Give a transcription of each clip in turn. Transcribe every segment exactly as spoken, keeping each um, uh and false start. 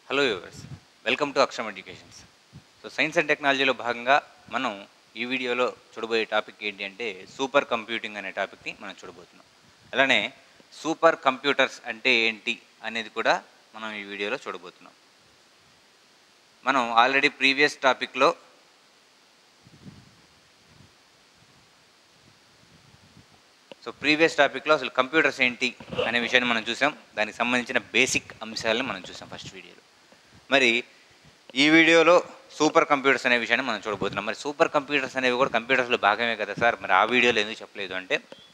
Hello viewers, welcome to Aksharam educations. So science and టెక్నాలజీలో భాగంగా మనం ఈ వీడియోలో చూడబోయే టాపిక్ ఏంటి అంటే సూపర్ కంప్యూటింగ్ అనే టాపిక్ని మనం చూడబోతున్నాం. అలానే సూపర్ కంప్యూటర్స్ అంటే ఏంటి అనేది కూడా మనం ఈ వీడియోలో చూడబోతున్నాం. మనం ఆల్రెడీ ప్రీవియస్ టాపిక్లో సో ప్రీవియస్ టాపిక్లో అసలు కంప్యూటర్స్ ఏంటి అనే విషయాన్ని మనం చూసాం. దానికి సంబంధించిన బేసిక్ అంశాలను మనం చూసాం ఫస్ట్ వీడియోలో. మరి ఈ వీడియోలో సూపర్ కంప్యూటర్స్ అనే విషయాన్ని మనం చూడబోతున్నాం. మరి సూపర్ కంప్యూటర్స్ అనేవి కూడా కంప్యూటర్స్లో భాగమే కదా సార్, మరి ఆ వీడియోలో ఎందుకు చెప్పలేదు అంటే,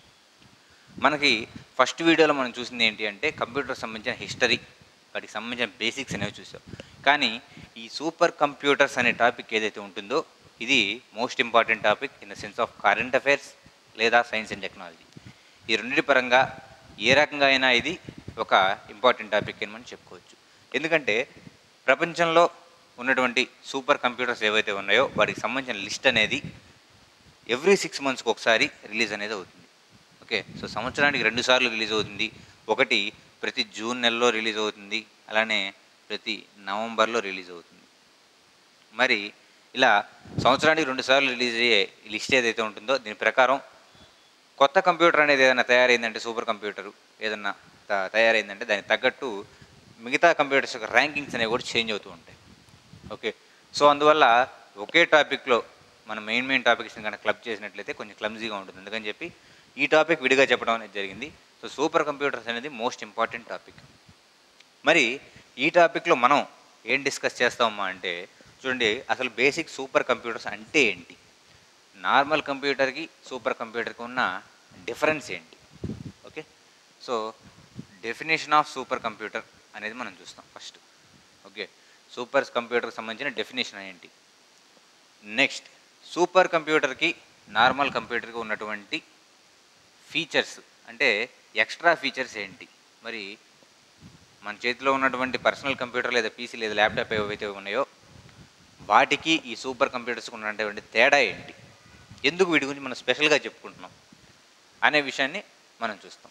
మనకి ఫస్ట్ వీడియోలో మనం చూసింది ఏంటి అంటే కంప్యూటర్ సంబంధించిన హిస్టరీ, వాటికి సంబంధించిన బేసిక్స్ అనేవి చూసాం. కానీ ఈ సూపర్ కంప్యూటర్స్ అనే టాపిక్ ఏదైతే ఉంటుందో ఇది most important topic in the sense of current affairs లేదా సైన్స్ అండ్ టెక్నాలజీ. ఈ రెండింటి పరంగా ఏ రకంగా అయినా ఇది ఒక ఇంపార్టెంట్ టాపిక్ అని మనం చెప్పుకోవచ్చు. ఎందుకంటే ప్రపంచంలో ఉన్నటువంటి సూపర్ కంప్యూటర్స్ ఏవైతే ఉన్నాయో వాటికి సంబంధించిన లిస్ట్ అనేది ఎవ్రీ సిక్స్ మంత్స్కి ఒకసారి రిలీజ్ అనేది అవుతుంది. ఓకే, సో సంవత్సరానికి రెండు సార్లు రిలీజ్ అవుతుంది. ఒకటి ప్రతి జూన్ నెలలో రిలీజ్ అవుతుంది, అలానే ప్రతి నవంబర్లో రిలీజ్ అవుతుంది. మరి ఇలా సంవత్సరానికి రెండు సార్లు రిలీజ్ అయ్యే లిస్ట్ ఏదైతే ఉంటుందో దీని ప్రకారం కొత్త కంప్యూటర్ అనేది ఏదైనా తయారైందంటే, సూపర్ కంప్యూటర్ ఏదన్నా తయారైందంటే దానికి తగ్గట్టు మిగతా కంప్యూటర్స్ యొక్క ర్యాంకింగ్స్ అనేవి కూడా చేంజ్ అవుతూ ఉంటాయి. ఓకే, సో అందువల్ల ఒకే టాపిక్లో మన మెయిన్ మెయిన్ టాపిక్స్ని కనుక క్లబ్ చేసినట్లయితే కొంచెం క్లమ్జీగా ఉంటుంది. అందుకని చెప్పి ఈ టాపిక్ విడిగా చెప్పడం అనేది జరిగింది. సో సూపర్ కంప్యూటర్స్ అనేది మోస్ట్ ఇంపార్టెంట్ టాపిక్. మరి ఈ టాపిక్లో మనం ఏం డిస్కస్ చేస్తామమ్మా అంటే, చూడండి అసలు బేసిక్ సూపర్ కంప్యూటర్స్ అంటే ఏంటి, నార్మల్ కంప్యూటర్కి సూపర్ కంప్యూటర్కి ఉన్న డిఫరెన్స్ ఏంటి. Okay, so definition of super computer అనేది మనం చూస్తాం ఫస్ట్. ఓకే, సూపర్ కంప్యూటర్కి సంబంధించిన డెఫినేషన్ ఏంటి. నెక్స్ట్ సూపర్ కంప్యూటర్కి నార్మల్ కంప్యూటర్కి ఉన్నటువంటి ఫీచర్స్ అంటే ఎక్స్ట్రా ఫీచర్స్ ఏంటి. మరి మన చేతిలో ఉన్నటువంటి పర్సనల్ కంప్యూటర్ లేదా పీసీ లేదా ల్యాప్టాప్ ఏవైతే ఉన్నాయో వాటికి ఈ సూపర్ కంప్యూటర్స్కి ఉన్నటువంటి తేడా ఏంటి, ఎందుకు వీటి గురించి మనం స్పెషల్గా చెప్పుకుంటున్నాం అనే విషయాన్ని మనం చూస్తాం.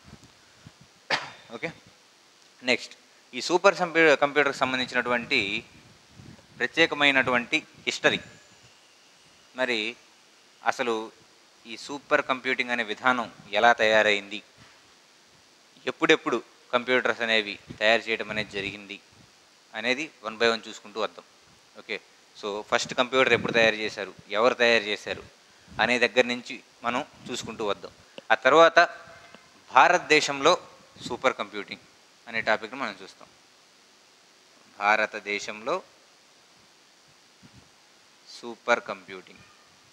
ఓకే, నెక్స్ట్ ఈ సూపర్ కంప్యూటర్ కంప్యూటర్కి సంబంధించినటువంటి ప్రత్యేకమైనటువంటి హిస్టరీ. మరి అసలు ఈ సూపర్ కంప్యూటింగ్ అనే విధానం ఎలా తయారైంది, ఎప్పుడెప్పుడు కంప్యూటర్స్ అనేవి తయారు చేయడం అనేది జరిగింది అనేది వన్ బై వన్ చూసుకుంటూ వద్దాం. ఓకే, సో ఫస్ట్ కంప్యూటర్ ఎప్పుడు తయారు చేశారు, ఎవరు తయారు చేశారు అనే దగ్గర నుంచి మనం చూసుకుంటూ వద్దాం. ఆ తర్వాత భారతదేశంలో సూపర్ కంప్యూటింగ్ అనే టాపిక్ని మనం చూస్తాం. భారతదేశంలో సూపర్ కంప్యూటింగ్.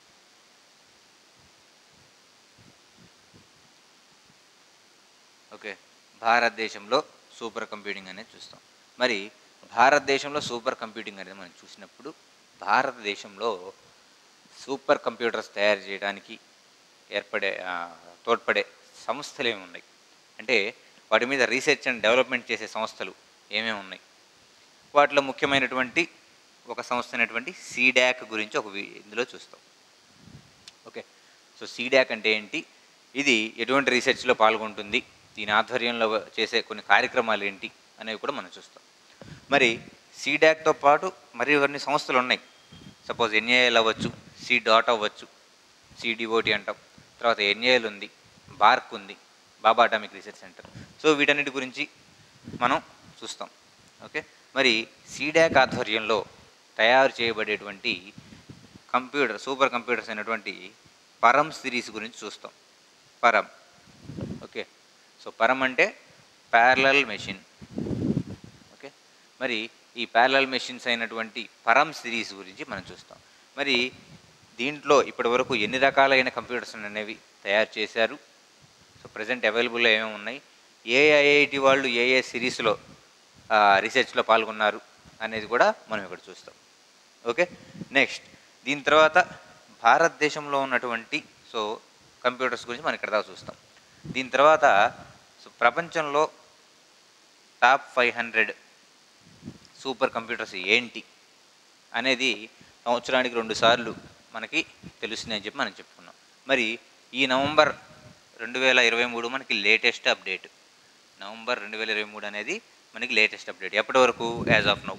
ఓకే, భారతదేశంలో సూపర్ కంప్యూటింగ్ అనేది చూస్తాం. మరి భారతదేశంలో సూపర్ కంప్యూటింగ్ అనేది మనం చూసినప్పుడు భారతదేశంలో సూపర్ కంప్యూటర్స్ తయారు చేయడానికి ఏర్పడే తోడ్పడే సంస్థలు ఏమి ఉన్నాయి అంటే, వాటి మీద రీసెర్చ్ అండ్ డెవలప్మెంట్ చేసే సంస్థలు ఏమేమి ఉన్నాయి. వాటిలో ముఖ్యమైనటువంటి ఒక సంస్థ అయినటువంటి సీడాక్ గురించి ఒక ఇందులో చూస్తాం. ఓకే, సో సీడాక్ అంటే ఏంటి, ఇది ఎటువంటి రీసెర్చ్లో పాల్గొంటుంది, దీని ఆధ్వర్యంలో చేసే కొన్ని కార్యక్రమాలు ఏంటి అనేవి కూడా మనం చూస్తాం. మరి సీడాక్తో పాటు మరి కొన్ని సంస్థలు ఉన్నాయి. సపోజ్ ఎన్ఏఎల్ అవ్వచ్చు, సి డాట్ అవ్వచ్చు, సిడిఓటి అంటాం. తర్వాత ఎన్ఏఎల్ ఉంది, బార్క్ ఉంది, Bhabha atomic research centre. So వీటన్నిటి గురించి మనం చూస్తాం. ఓకే, మరి సీడాక్ ఆధ్వర్యంలో తయారు చేయబడేటువంటి కంప్యూటర్ సూపర్ కంప్యూటర్స్ అయినటువంటి పరమ్ సిరీస్ గురించి చూస్తాం. పరమ్. ఓకే, సో పరమ్ అంటే ప్యారలల్ మెషిన్. ఓకే, మరి ఈ ప్యారలల్ మెషిన్స్ అయినటువంటి పరమ్ సిరీస్ గురించి మనం చూస్తాం. మరి దీంట్లో ఇప్పటి వరకు ఎన్ని రకాలైన కంప్యూటర్స్ అనేవి తయారు చేశారు, సో ప్రజెంట్ అవైలబుల్లో ఏమేమి ఉన్నాయి, ఏ ఐఐటి వాళ్ళు ఏ ఏ సిరీస్లో రీసెర్చ్లో పాల్గొన్నారు అనేది కూడా మనం ఇక్కడ చూస్తాం. ఓకే, నెక్స్ట్ దీని తర్వాత భారతదేశంలో ఉన్నటువంటి సో కంప్యూటర్స్ గురించి మనం ఇక్కడ దాకా చూస్తాం. దీని తర్వాత సో ప్రపంచంలో top five hundred super computers ఏంటి అనేది సంవత్సరానికి రెండు సార్లు మనకి తెలుస్తుంది అని చెప్పి మనం చెప్పుకున్నాం. మరి ఈ నవంబర్ రెండు వేల ఇరవై మూడు మనకి లేటెస్ట్ అప్డేట్. నవంబర్ రెండు వేల ఇరవై మూడు అనేది మనకి లేటెస్ట్ అప్డేట్. ఎప్పటి వరకు? యాజ్ ఆఫ్ నౌ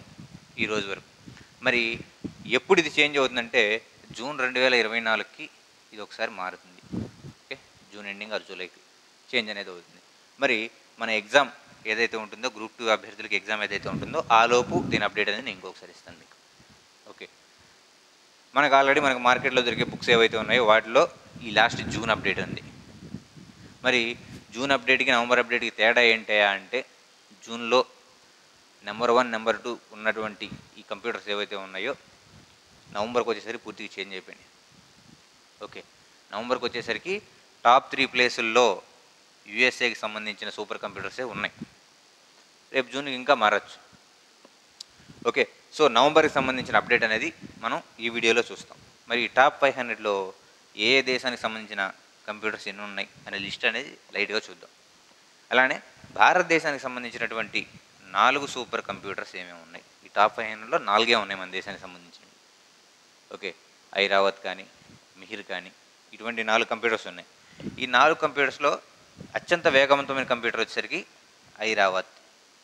ఈ రోజు వరకు. మరి ఎప్పుడు ఇది చేంజ్ అవుతుందంటే జూన్ రెండు వేల ఇరవై నాలుగుకి ఇది ఒకసారి మారుతుంది. ఓకే, జూన్ ఎండింగ్ ఆర్ జూలైకి చేంజ్ అనేది అవుతుంది. మరి మన ఎగ్జామ్ ఏదైతే ఉంటుందో గ్రూప్ టూ అభ్యర్థులకి ఎగ్జామ్ ఏదైతే ఉంటుందో ఆ లోపు దీని అప్డేట్ అనేది నేను ఇంకొకసారి ఇస్తాను మీకు. ఓకే, మనకు ఆల్రెడీ మనకు మార్కెట్లో దొరికే బుక్స్ ఏవైతే ఉన్నాయో వాటిలో ఈ లాస్ట్ జూన్ అప్డేట్ ఉంది. మరి జూన్ అప్డేట్కి నవంబర్ అప్డేట్కి తేడా ఏంటయా అంటే జూన్లో నెంబర్ వన్ నెంబర్ టూ ఉన్నటువంటి ఈ కంప్యూటర్స్ ఏవైతే ఉన్నాయో నవంబర్కి వచ్చేసరికి పూర్తిగా చేంజ్ అయిపోయినాయి. ఓకే, నవంబర్కి వచ్చేసరికి టాప్ త్రీ ప్లేసుల్లో యూఎస్ఏకి సంబంధించిన సూపర్ కంప్యూటర్సే ఉన్నాయి. రేపు జూన్కి ఇంకా మారచ్చు. ఓకే, సో నవంబర్కి సంబంధించిన అప్డేట్ అనేది మనం ఈ వీడియోలో చూస్తాం. మరి టాప్ ఫైవ్ హండ్రెడ్లో ఏ ఏ దేశానికి సంబంధించిన కంప్యూటర్స్ ఎన్ని ఉన్నాయి అనే లిస్ట్ అనేది లైట్గా చూద్దాం. అలానే భారతదేశానికి సంబంధించినటువంటి నాలుగు సూపర్ కంప్యూటర్స్ ఏమేమి ఉన్నాయి. ఈ టాప్ ఫైవ్ హండ్రెడ్లో నాలుగే ఉన్నాయి మన దేశానికి సంబంధించినవి. ఓకే, ఐరావత్ కానీ మిహిర్ కానీ ఇటువంటి నాలుగు కంప్యూటర్స్ ఉన్నాయి. ఈ నాలుగు కంప్యూటర్స్లో అత్యంత వేగవంతమైన కంప్యూటర్ వచ్చేసరికి ఐరావత్.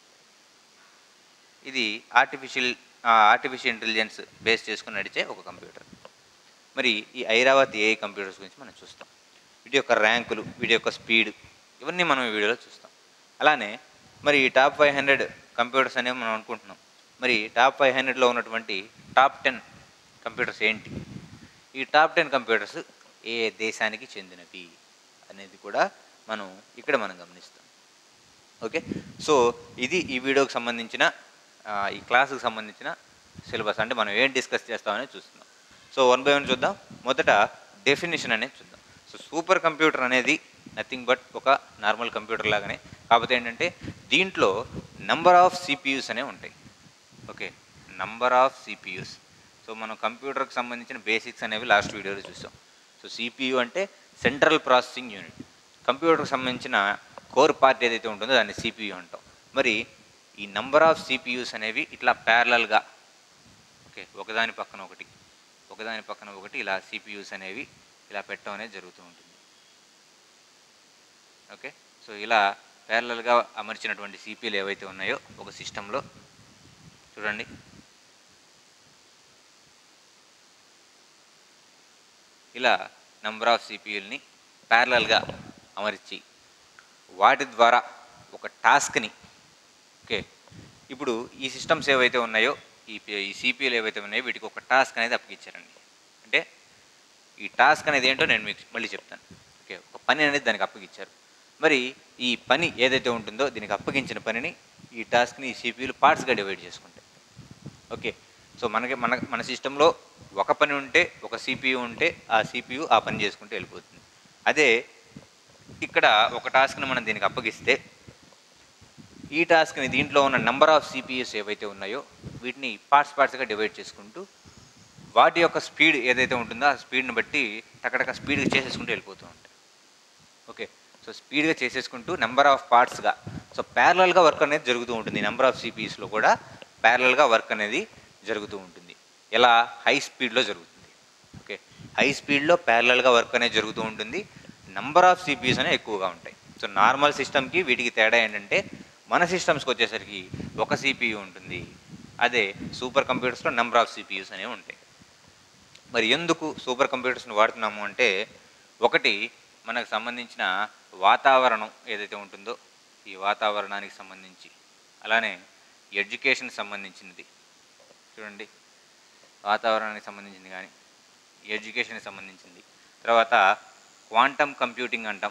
ఇది ఆర్టిఫిషియల్ ఆర్టిఫిషియల్ ఇంటెలిజెన్స్ బేస్ చేసుకుని నడిచే ఒక కంప్యూటర్. మరి ఈ ఐరావత్ ఏఐ కంప్యూటర్స్ గురించి మనం చూస్తాం. వీటి యొక్క ర్యాంకులు, వీటి యొక్క స్పీడ్, ఇవన్నీ మనం ఈ వీడియోలో చూస్తాం. అలానే మరి ఈ టాప్ ఫైవ్ హండ్రెడ్ కంప్యూటర్స్ అనేవి మనం అనుకుంటున్నాం. మరి టాప్ ఫైవ్ హండ్రెడ్లో ఉన్నటువంటి టాప్ టెన్ కంప్యూటర్స్ ఏంటి, ఈ టాప్ టెన్ కంప్యూటర్స్ ఏ దేశానికి చెందినవి అనేది కూడా మనం ఇక్కడ మనం గమనిస్తాం. ఓకే, సో ఇది ఈ వీడియోకి సంబంధించిన ఈ క్లాసుకు సంబంధించిన సిలబస్. అంటే మనం ఏం డిస్కస్ చేస్తామని చూస్తున్నాం. సో వన్ బై వన్ చూద్దాం. మొదట డెఫినేషన్ అనేది చూద్దాం. సో సూపర్ కంప్యూటర్ అనేది నథింగ్ బట్ ఒక నార్మల్ కంప్యూటర్ లాగానే, కాకపోతే ఏంటంటే దీంట్లో నంబర్ ఆఫ్ సిపియూస్ అనేవి ఉంటాయి. Okay, number of CPUs. So మనం కంప్యూటర్కి సంబంధించిన బేసిక్స్ అనేవి లాస్ట్ వీడియోలో చూసాం. సో సిపియు అంటే సెంట్రల్ ప్రాసెసింగ్ యూనిట్. కంప్యూటర్కి సంబంధించిన కోర్ పార్ట్ ఏదైతే ఉంటుందో దాన్ని సిపియు అంటాం. మరి ఈ నంబర్ ఆఫ్ సిపియూస్ అనేవి ఇట్లా ప్యారలల్గా, ఓకే, ఒకదాని పక్కన ఒకటి ఒకదాని పక్కన ఒకటి ఇలా సిపియూస్ అనేవి ఇలా పెట్టడం అనేది జరుగుతూ ఉంటుంది. ఓకే, సో ఇలా ప్యారలల్గా అమర్చినటువంటి సిపియూలు ఏవైతే ఉన్నాయో ఒక సిస్టంలో చూడండి, ఇలా నంబర్ ఆఫ్ సిపియూల్ని ప్యారలల్గా అమర్చి వాటి ద్వారా ఒక టాస్క్ని, ఓకే, ఇప్పుడు ఈ సిస్టమ్స్ ఏవైతే ఉన్నాయో ఈ ఈ సిపియూలు ఏవైతే ఉన్నాయో వీటికి ఒక టాస్క్ అనేది అప్పగించారండి. అంటే ఈ టాస్క్ అనేది ఏంటో నేను మీకు మళ్ళీ చెప్తాను. ఓకే, ఒక పని అనేది దానికి అప్పగించారు. మరి ఈ పని ఏదైతే ఉంటుందో దీనికి అప్పగించిన పనిని ఈ టాస్క్ని ఈ సిపియూలు పార్ట్స్గా డివైడ్ చేసుకుంటాయి. ఓకే, సో మనకి మన మన సిస్టంలో ఒక పని ఉంటే ఒక సిపియు ఉంటే ఆ సిపియు ఆ పని చేసుకుంటూ వెళ్ళిపోతుంది. అదే ఇక్కడ ఒక టాస్క్ని మనం దీనికి అప్పగిస్తే ఈ టాస్క్ని దీంట్లో ఉన్న నెంబర్ ఆఫ్ సిపియూస్ ఏవైతే ఉన్నాయో వీటిని పార్ట్స్ పార్ట్స్గా డివైడ్ చేసుకుంటూ వాటి యొక్క స్పీడ్ ఏదైతే ఉంటుందో ఆ స్పీడ్ని బట్టి టకటక స్పీడ్గా చేసేసుకుంటూ వెళ్ళిపోతూ ఉంటాయి. ఓకే, సో స్పీడ్గా చేసేసుకుంటూ నెంబర్ ఆఫ్ పార్ట్స్గా, సో ప్యారలల్గా వర్క్ అనేది జరుగుతూ ఉంటుంది. నెంబర్ ఆఫ్ సిపియూస్లో కూడా ప్యారలల్గా వర్క్ అనేది జరుగుతూ ఉంటుంది. ఎలా? హై స్పీడ్లో జరుగుతుంది. ఓకే, హై స్పీడ్లో ప్యారలల్గా వర్క్ అనేది జరుగుతూ ఉంటుంది. నెంబర్ ఆఫ్ సిపియూస్ అనేవి ఎక్కువగా ఉంటాయి. సో నార్మల్ సిస్టమ్కి వీటికి తేడా ఏంటంటే మన సిస్టమ్స్కి వచ్చేసరికి ఒక సిపియు ఉంటుంది. అదే సూపర్ కంప్యూటర్స్లో నెంబర్ ఆఫ్ సిపియూస్ అనేవి ఉంటాయి. మరి ఎందుకు సూపర్ కంప్యూటర్స్ని వాడుతున్నాము అంటే, ఒకటి మనకు సంబంధించిన వాతావరణం ఏదైతే ఉంటుందో ఈ వాతావరణానికి సంబంధించి, అలానే ఎడ్యుకేషన్కి సంబంధించినది చూడండి, వాతావరణానికి సంబంధించింది కానీ ఎడ్యుకేషన్కి సంబంధించింది. తర్వాత క్వాంటమ్ కంప్యూటింగ్ అంటాం.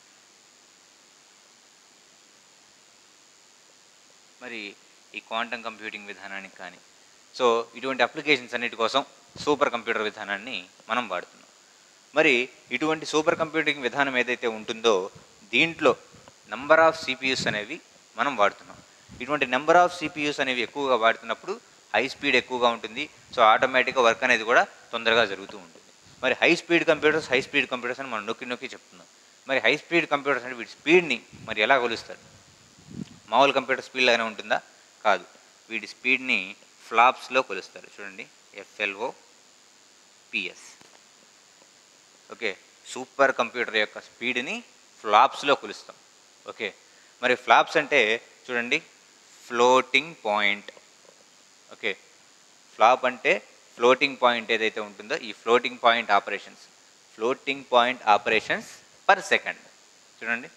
మరి ఈ క్వాంటమ్ కంప్యూటింగ్ విధానానికి కానీ, సో ఇటువంటి అప్లికేషన్స్ అన్నిటి కోసం సూపర్ కంప్యూటర్ విధానాన్ని మనం వాడుతున్నాం. మరి ఇటువంటి సూపర్ కంప్యూటింగ్ విధానం ఏదైతే ఉంటుందో దీంట్లో నెంబర్ ఆఫ్ సిపియూస్ అనేవి మనం వాడుతున్నాం. ఇటువంటి నెంబర్ ఆఫ్ సిపియూస్ అనేవి ఎక్కువగా వాడుతున్నప్పుడు హై స్పీడ్ ఎక్కువగా ఉంటుంది. సో ఆటోమేటిక్గా వర్క్ అనేది కూడా తొందరగా జరుగుతూ ఉంటుంది. మరి high speed computers high speed computers అని మనం నొక్కి నొక్కి చెప్తున్నాం. మరి హై స్పీడ్ కంప్యూటర్స్ అంటే వీటి స్పీడ్ని మరి ఎలా కొలుస్తారు? మామూలు కంప్యూటర్ స్పీడ్ లాగానే ఉంటుందా? కాదు, వీటి స్పీడ్ని ఫ్లాప్స్లో కొలుస్తారు. చూడండి, FLO PS. Okay, super computer యొక్క స్పీడ్ని ఫ్లాప్స్లో కొలుస్తాం. ఓకే, మరి ఫ్లాప్స్ అంటే చూడండి, ఫ్లోటింగ్ పాయింట్ ఓకే, ఫ్లాప్ అంటే ఫ్లోటింగ్ పాయింట్ ఏదైతే ఉంటుందో ఈ floating point operations, floating point operations per second. చూడండి,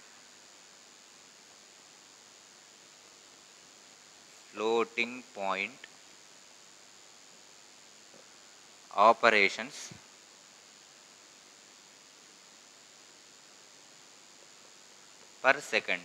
floating point operations per second.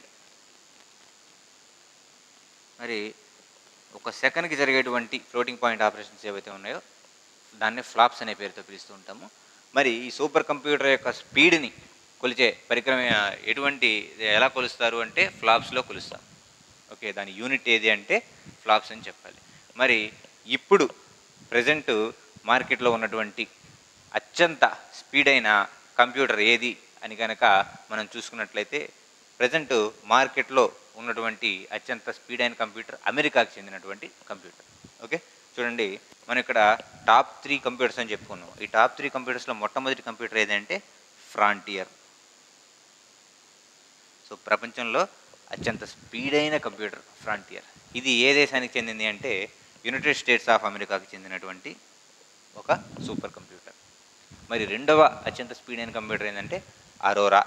మరి ఒక సెకండ్కి జరిగేటువంటి ఫ్లోటింగ్ పాయింట్ ఆపరేషన్స్ ఏవైతే ఉన్నాయో దాన్ని ఫ్లాప్స్ అనే పేరుతో పిలుస్తూ ఉంటాము. మరి ఈ సూపర్ కంప్యూటర్ యొక్క స్పీడ్ని కొలిచే పరికరం ఎటువంటి ఎలా కొలుస్తారు అంటే ఫ్లాప్స్లో కొలుస్తాం. ఓకే, దాని యూనిట్ ఏది అంటే ఫ్లాప్స్ అని చెప్పాలి. మరి ఇప్పుడు ప్రజెంట్ మార్కెట్లో ఉన్నటువంటి అత్యంత స్పీడ్ అయిన కంప్యూటర్ ఏది అని కనుక మనం చూసుకున్నట్లయితే ప్రజెంట్ మార్కెట్లో ఉన్నటువంటి అత్యంత స్పీడ్ అయిన కంప్యూటర్ అమెరికాకి చెందినటువంటి కంప్యూటర్. ఓకే, చూడండి, మనం ఇక్కడ టాప్ త్రీ కంప్యూటర్స్ అని చెప్పుకున్నాం. ఈ టాప్ త్రీ కంప్యూటర్స్లో మొట్టమొదటి కంప్యూటర్ ఏదంటే ఫ్రాంటియర్. సో ప్రపంచంలో అత్యంత స్పీడ్ అయిన కంప్యూటర్ ఫ్రాంటియర్. ఇది ఏ దేశానికి చెందింది అంటే యునైటెడ్ స్టేట్స్ ఆఫ్ అమెరికాకి చెందినటువంటి ఒక సూపర్ కంప్యూటర్. మరి రెండవ అత్యంత స్పీడ్ అయిన కంప్యూటర్ ఏంటంటే అరోరా.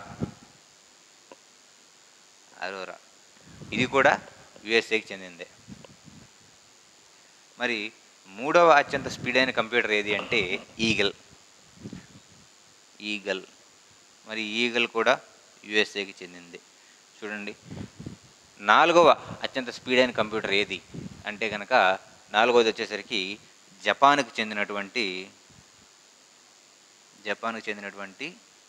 అరోరా ఇది కూడా యుఎస్ఏకి చెందిందే. మరి మూడవ అత్యంత స్పీడ్ అయిన కంప్యూటర్ ఏది అంటే ఈగల్. ఈగల్ మరి ఈగల్ కూడా యుఎస్ఏకి చెందింది. చూడండి, నాలుగవ అత్యంత స్పీడ్ అయిన కంప్యూటర్ ఏది అంటే కనుక నాలుగవది వచ్చేసరికి జపాన్కి చెందినటువంటి జపాన్కి చెందినటువంటి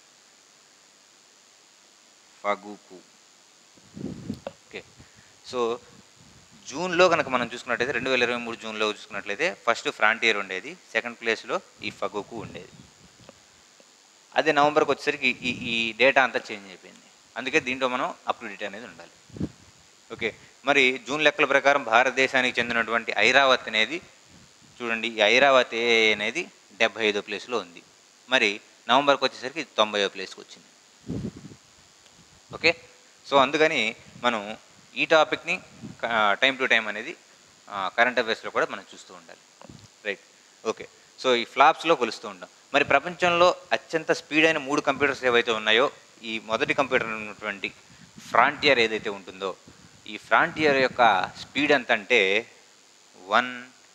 ఫగుకు. ఓకే, సో జూన్లో కనుక మనం చూసుకున్నట్లయితే రెండు వేల ఇరవై మూడు జూన్లో చూసుకున్నట్లయితే ఫస్ట్ ఫ్రాంటియర్ ఉండేది, సెకండ్ ప్లేస్లో ఈ ఫగుకు ఉండేది. అదే నవంబర్కి వచ్చేసరికి ఈ ఈ డేటా అంతా చేంజ్ అయిపోయింది. అందుకే దీంట్లో మనం అప్ టు డేట్ అనేది ఉండాలి. ఓకే, మరి జూన్ లెక్కల ప్రకారం భారతదేశానికి చెందినటువంటి ఐరావత్ అనేది చూడండి, ఈ ఐరావత్ ఏ అనేది డెబ్బై ఐదో ప్లేస్లో ఉంది. మరి నవంబర్కి వచ్చేసరికి తొంభైవ ప్లేస్కి వచ్చింది. ఓకే, సో అందుకని మనం ఈ టాపిక్ని టైం టు టైం అనేది కరెంట్ అఫైర్స్లో కూడా మనం చూస్తూ ఉండాలి. రైట్, ఓకే, సో ఈ ఫ్లాప్స్లో కొలుస్తూ ఉంటాం. మరి ప్రపంచంలో అత్యంత స్పీడ్ అయిన మూడు కంప్యూటర్స్ ఏవైతే ఉన్నాయో ఈ మొదటి కంప్యూటర్ ఉన్నటువంటి ఫ్రాంటియర్ ఏదైతే ఉంటుందో ఈ ఫ్రాంటియర్ యొక్క స్పీడ్ ఎంత అంటే one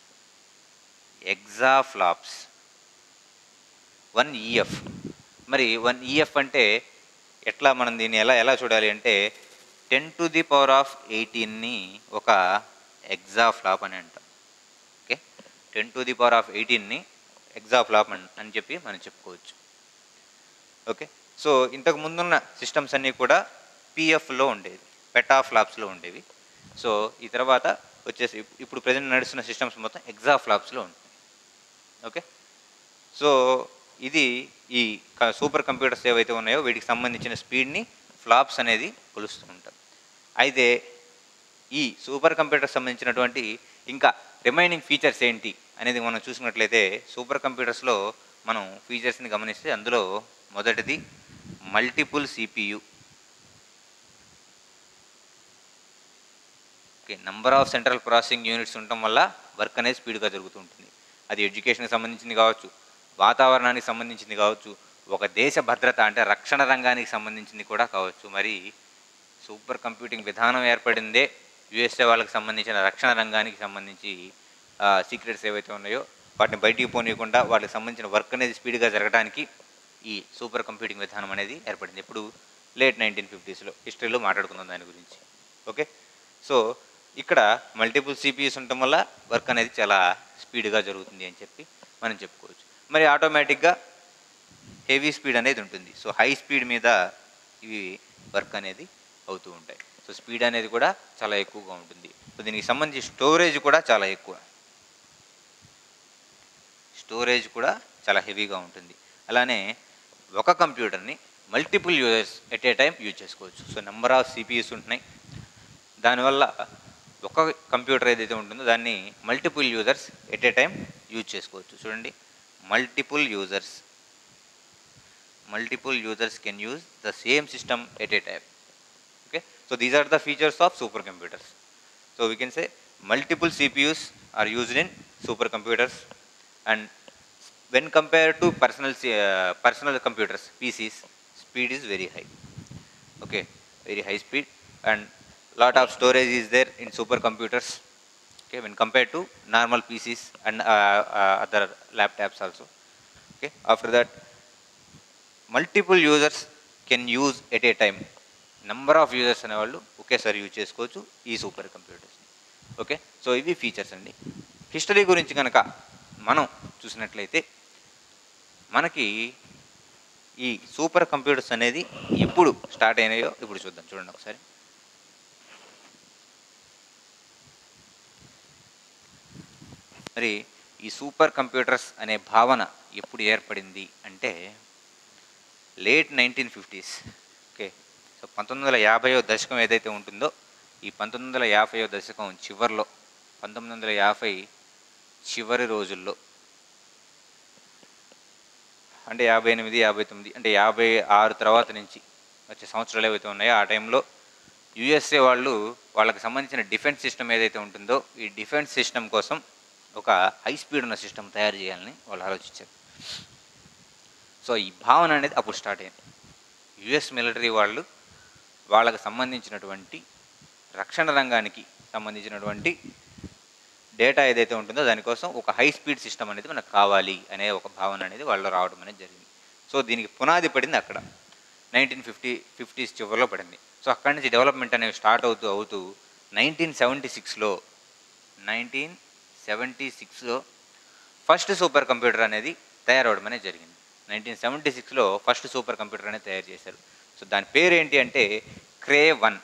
exa flops, one EF. మరి వన్ ఈఎఫ్ అంటే ఎట్లా మనం దీన్ని ఎలా ఎలా చూడాలి అంటే ten to the power of ఎయిటీన్ని ఒక ఎగ్జా ఫ్లాప్ అని అంటాం. Okay, ten to the power of ఎయిటీన్ని ఎగ్జా ఫ్లాప్ అని చెప్పి మనం చెప్పుకోవచ్చు. ఓకే, సో ఇంతకు ముందున్న సిస్టమ్స్ అన్నీ కూడా పిఎఫ్లో ఉండేవి, పెటా ఫ్లాప్స్లో ఉండేవి. సో ఈ తర్వాత వచ్చేసి ఇప్పుడు ప్రజెంట్ నడుస్తున్న సిస్టమ్స్ మొత్తం ఎగ్జా ఫ్లాప్స్లో ఉంటుంది. ఓకే, సో ఇది ఈ సూపర్ కంప్యూటర్స్ ఏవైతే ఉన్నాయో వీటికి సంబంధించిన స్పీడ్ని ఫ్లాప్స్ అనేది కొలుస్తూ ఉంటాం. అయితే ఈ సూపర్ కంప్యూటర్కి సంబంధించినటువంటి ఇంకా రిమైనింగ్ ఫీచర్స్ ఏంటి అనేది మనం చూసినట్లయితే సూపర్ కంప్యూటర్స్లో మనం ఫీచర్స్ని గమనిస్తే అందులో మొదటిది multiple CPU. Okay, number of central processing units ఉండటం వల్ల వర్క్ అనేది స్పీడ్గా జరుగుతూ ఉంటుంది. అది ఎడ్యుకేషన్కి సంబంధించింది కావచ్చు, వాతావరణానికి సంబంధించింది కావచ్చు, ఒక దేశ భద్రత అంటే రక్షణ రంగానికి సంబంధించింది కూడా కావచ్చు. మరి సూపర్ కంప్యూటింగ్ విధానం ఏర్పడిందే యుఎస్ఏ వాళ్ళకి సంబంధించిన రక్షణ రంగానికి సంబంధించి సీక్రెట్స్ ఏవైతే ఉన్నాయో వాటిని బయటికి పోనీయకుండా వాటికి సంబంధించిన వర్క్ అనేది స్పీడ్గా జరగడానికి ఈ సూపర్ కంప్యూటింగ్ విధానం అనేది ఏర్పడింది. ఇప్పుడు లేట్ నైన్టీన్ ఫిఫ్టీస్లో హిస్టరీలో మాట్లాడుకుందాం దాని గురించి. ఓకే, సో ఇక్కడ మల్టిపుల్ సిపియూస్ ఉండటం వల్ల వర్క్ అనేది చాలా స్పీడ్గా జరుగుతుంది అని చెప్పి మనం చెప్పుకోవచ్చు. మరి ఆటోమేటిక్గా హెవీ స్పీడ్ అనేది ఉంటుంది. సో హై స్పీడ్ మీద ఇవి వర్క్ అనేది అవుతూ ఉంటాయి. సో స్పీడ్ అనేది కూడా చాలా ఎక్కువగా ఉంటుంది. సో దీనికి సంబంధించి స్టోరేజ్ కూడా చాలా ఎక్కువ, స్టోరేజ్ కూడా చాలా హెవీగా ఉంటుంది. అలానే ఒక కంప్యూటర్ని multiple users at a time use చేసుకోవచ్చు. సో నెంబర్ ఆఫ్ సిపియూస్ ఉంటున్నాయి, దానివల్ల ఒక కంప్యూటర్ ఏదైతే ఉంటుందో దాన్ని multiple users at a time use చేసుకోవచ్చు. చూడండి, multiple users multiple users can use the same system at a time. Okay, so these are the features of supercomputers. So we can say multiple C P Us are used in supercomputers, and when compared to personal uh, personal computers, P Cs, speed is very high. Okay, very high speed, and lot of storage is there in supercomputers. Okay, when compared to normal P Cs and uh, uh, other laptops also. Okay, after that, multiple users can use at a time. Number of users అనేవాళ్ళు ఒకేసారి use చేసుకోవచ్చు ఈ super కంప్యూటర్స్. Okay, so ఇవి features అండి. History గురించి కనుక మనం చూసినట్లయితే మనకి ఈ సూపర్ కంప్యూటర్స్ అనేది ఎప్పుడు స్టార్ట్ అయినాయో ఇప్పుడు చూద్దాం. చూడండి ఒకసారి. మరి ఈ సూపర్ కంప్యూటర్స్ అనే భావన ఎప్పుడు ఏర్పడింది అంటే late nineteen fifties. Okay, so పంతొమ్మిది వందల యాభైవ దశకం ఏదైతే ఉంటుందో ఈ పంతొమ్మిది వందల యాభైవ దశకం చివరిలో, పంతొమ్మిది వందల యాభై చివరి రోజుల్లో, అంటే యాభై ఎనిమిది యాభై తొమ్మిది అంటే యాభై ఆరు తర్వాత నుంచి వచ్చే సంవత్సరాలు ఏవైతే ఉన్నాయో ఆ టైంలో యుఎస్ఏ వాళ్ళు వాళ్ళకి సంబంధించిన డిఫెన్స్ సిస్టమ్ ఏదైతే ఉంటుందో ఈ డిఫెన్స్ సిస్టమ్ కోసం ఒక హై స్పీడ్ ఉన్న సిస్టమ్ తయారు చేయాలని వాళ్ళు ఆలోచించారు. సో ఈ భావన అనేది అప్పుడు స్టార్ట్ అయింది. యుఎస్ మిలిటరీ వాళ్ళు వాళ్ళకి సంబంధించినటువంటి రక్షణ రంగానికి సంబంధించినటువంటి డేటా ఏదైతే ఉంటుందో దానికోసం ఒక హై స్పీడ్ సిస్టమ్ అనేది మనకు కావాలి అనే ఒక భావన అనేది వాళ్ళు రావడం అనేది జరిగింది. సో దీనికి పునాది పడింది అక్కడ నైన్టీన్ ఫిఫ్టీ ఫిఫ్టీస్ చివరిలో పడింది. సో అక్కడి నుంచి డెవలప్మెంట్ అనేవి స్టార్ట్ అవుతూ అవుతూ నైన్టీన్ సెవెంటీ సిక్స్లో నైన్టీన్ సెవెంటీ సిక్స్లో ఫస్ట్ సూపర్ కంప్యూటర్ అనేది తయారవడం అనేది జరిగింది. నైన్టీన్ సెవెంటీ సిక్స్లో ఫస్ట్ సూపర్ కంప్యూటర్ అనేది తయారు చేశారు. సో దాని పేరు ఏంటి అంటే Cray one.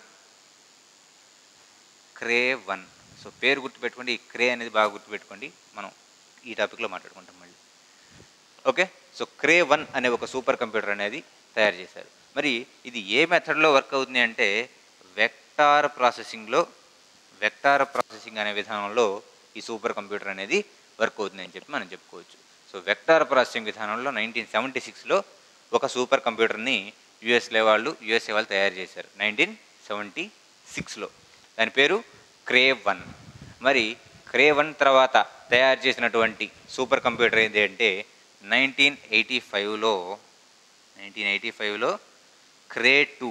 Cray one. So పేరు గుర్తుపెట్టుకోండి, ఈ క్రే అనేది బాగా గుర్తుపెట్టుకోండి, మనం ఈ టాపిక్లో మాట్లాడుకుంటాం మళ్ళీ. ఓకే, సో క్రే వన్ అనే ఒక సూపర్ కంప్యూటర్ అనేది తయారు చేశారు. మరి ఇది ఏ మెథడ్లో వర్క్ అవుతుంది అంటే వెక్టార్ ప్రాసెసింగ్లో, వెక్టార్ ప్రాసెసింగ్ అనే విధానంలో ఈ సూపర్ కంప్యూటర్ అనేది వర్క్ అవుతుంది అని చెప్పి మనం చెప్పుకోవచ్చు. సో వెక్టార్ ప్రాసెసింగ్ విధానంలో నైన్టీన్ సెవెంటీ సిక్స్లో ఒక సూపర్ కంప్యూటర్ని యుఎస్ఏ వాళ్ళు యుఎస్ఏ వాళ్ళు తయారు చేశారు నైన్టీన్ సెవెంటీ సిక్స్లో. దాని పేరు క్రే వన్. మరి క్రే వన్ తర్వాత తయారు చేసినటువంటి సూపర్ కంప్యూటర్ ఏంటి అంటే నైన్టీన్ ఎయిటీ ఫైవ్లో నైన్టీన్ ఎయిటీ ఫైవ్లో క్రే టూ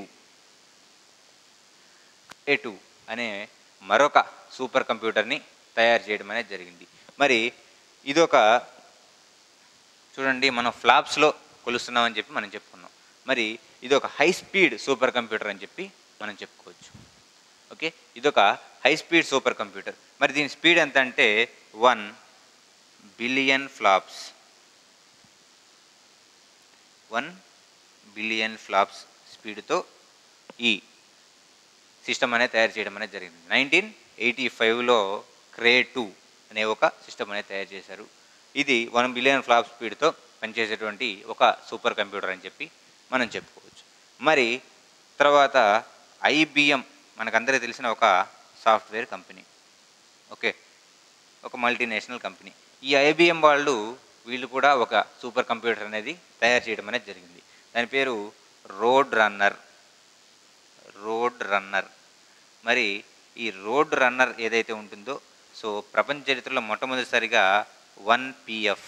క్రే టూ అనే మరొక సూపర్ కంప్యూటర్ని తయారు చేయడం అనేది జరిగింది. మరి ఇదొక చూడండి, మనం ఫ్లాప్స్లో కొలుస్తున్నామని చెప్పి మనం చెప్పుకున్నాం. మరి ఇది ఒక హై స్పీడ్ సూపర్ కంప్యూటర్ అని చెప్పి మనం చెప్పుకోవచ్చు. ఓకే, ఇదొక హై స్పీడ్ సూపర్ కంప్యూటర్. మరి దీని స్పీడ్ ఎంత అంటే one billion flops one billion flops స్పీడ్తో ఈ సిస్టమ్ అనేది తయారు చేయడం అనేది జరిగింది. నైన్టీన్ ఎయిటీ ఫైవ్లో క్రే టూ అనే ఒక సిస్టమ్ అనేది తయారు చేశారు. ఇది వన్ బిలియన్ ఫ్లాప్ స్పీడ్తో పనిచేసేటువంటి ఒక సూపర్ కంప్యూటర్ అని చెప్పి మనం చెప్పుకోవచ్చు. మరి తర్వాత ఐబిఎం మనకందరికీ తెలిసిన ఒక సాఫ్ట్వేర్ కంపెనీ. ఓకే, ఒక మల్టీనేషనల్ కంపెనీ. ఈ ఐబిఎం వాళ్ళు వీళ్ళు కూడా ఒక సూపర్ కంప్యూటర్ అనేది తయారు చేయడం అనేది జరిగింది. దాని పేరు రోడ్ రన్నర్. Road runner. మరి ఈ రోడ్ రన్నర్ ఏదైతే ఉంటుందో సో ప్రపంచ చరిత్రలో మొట్టమొదటిసారిగా one PF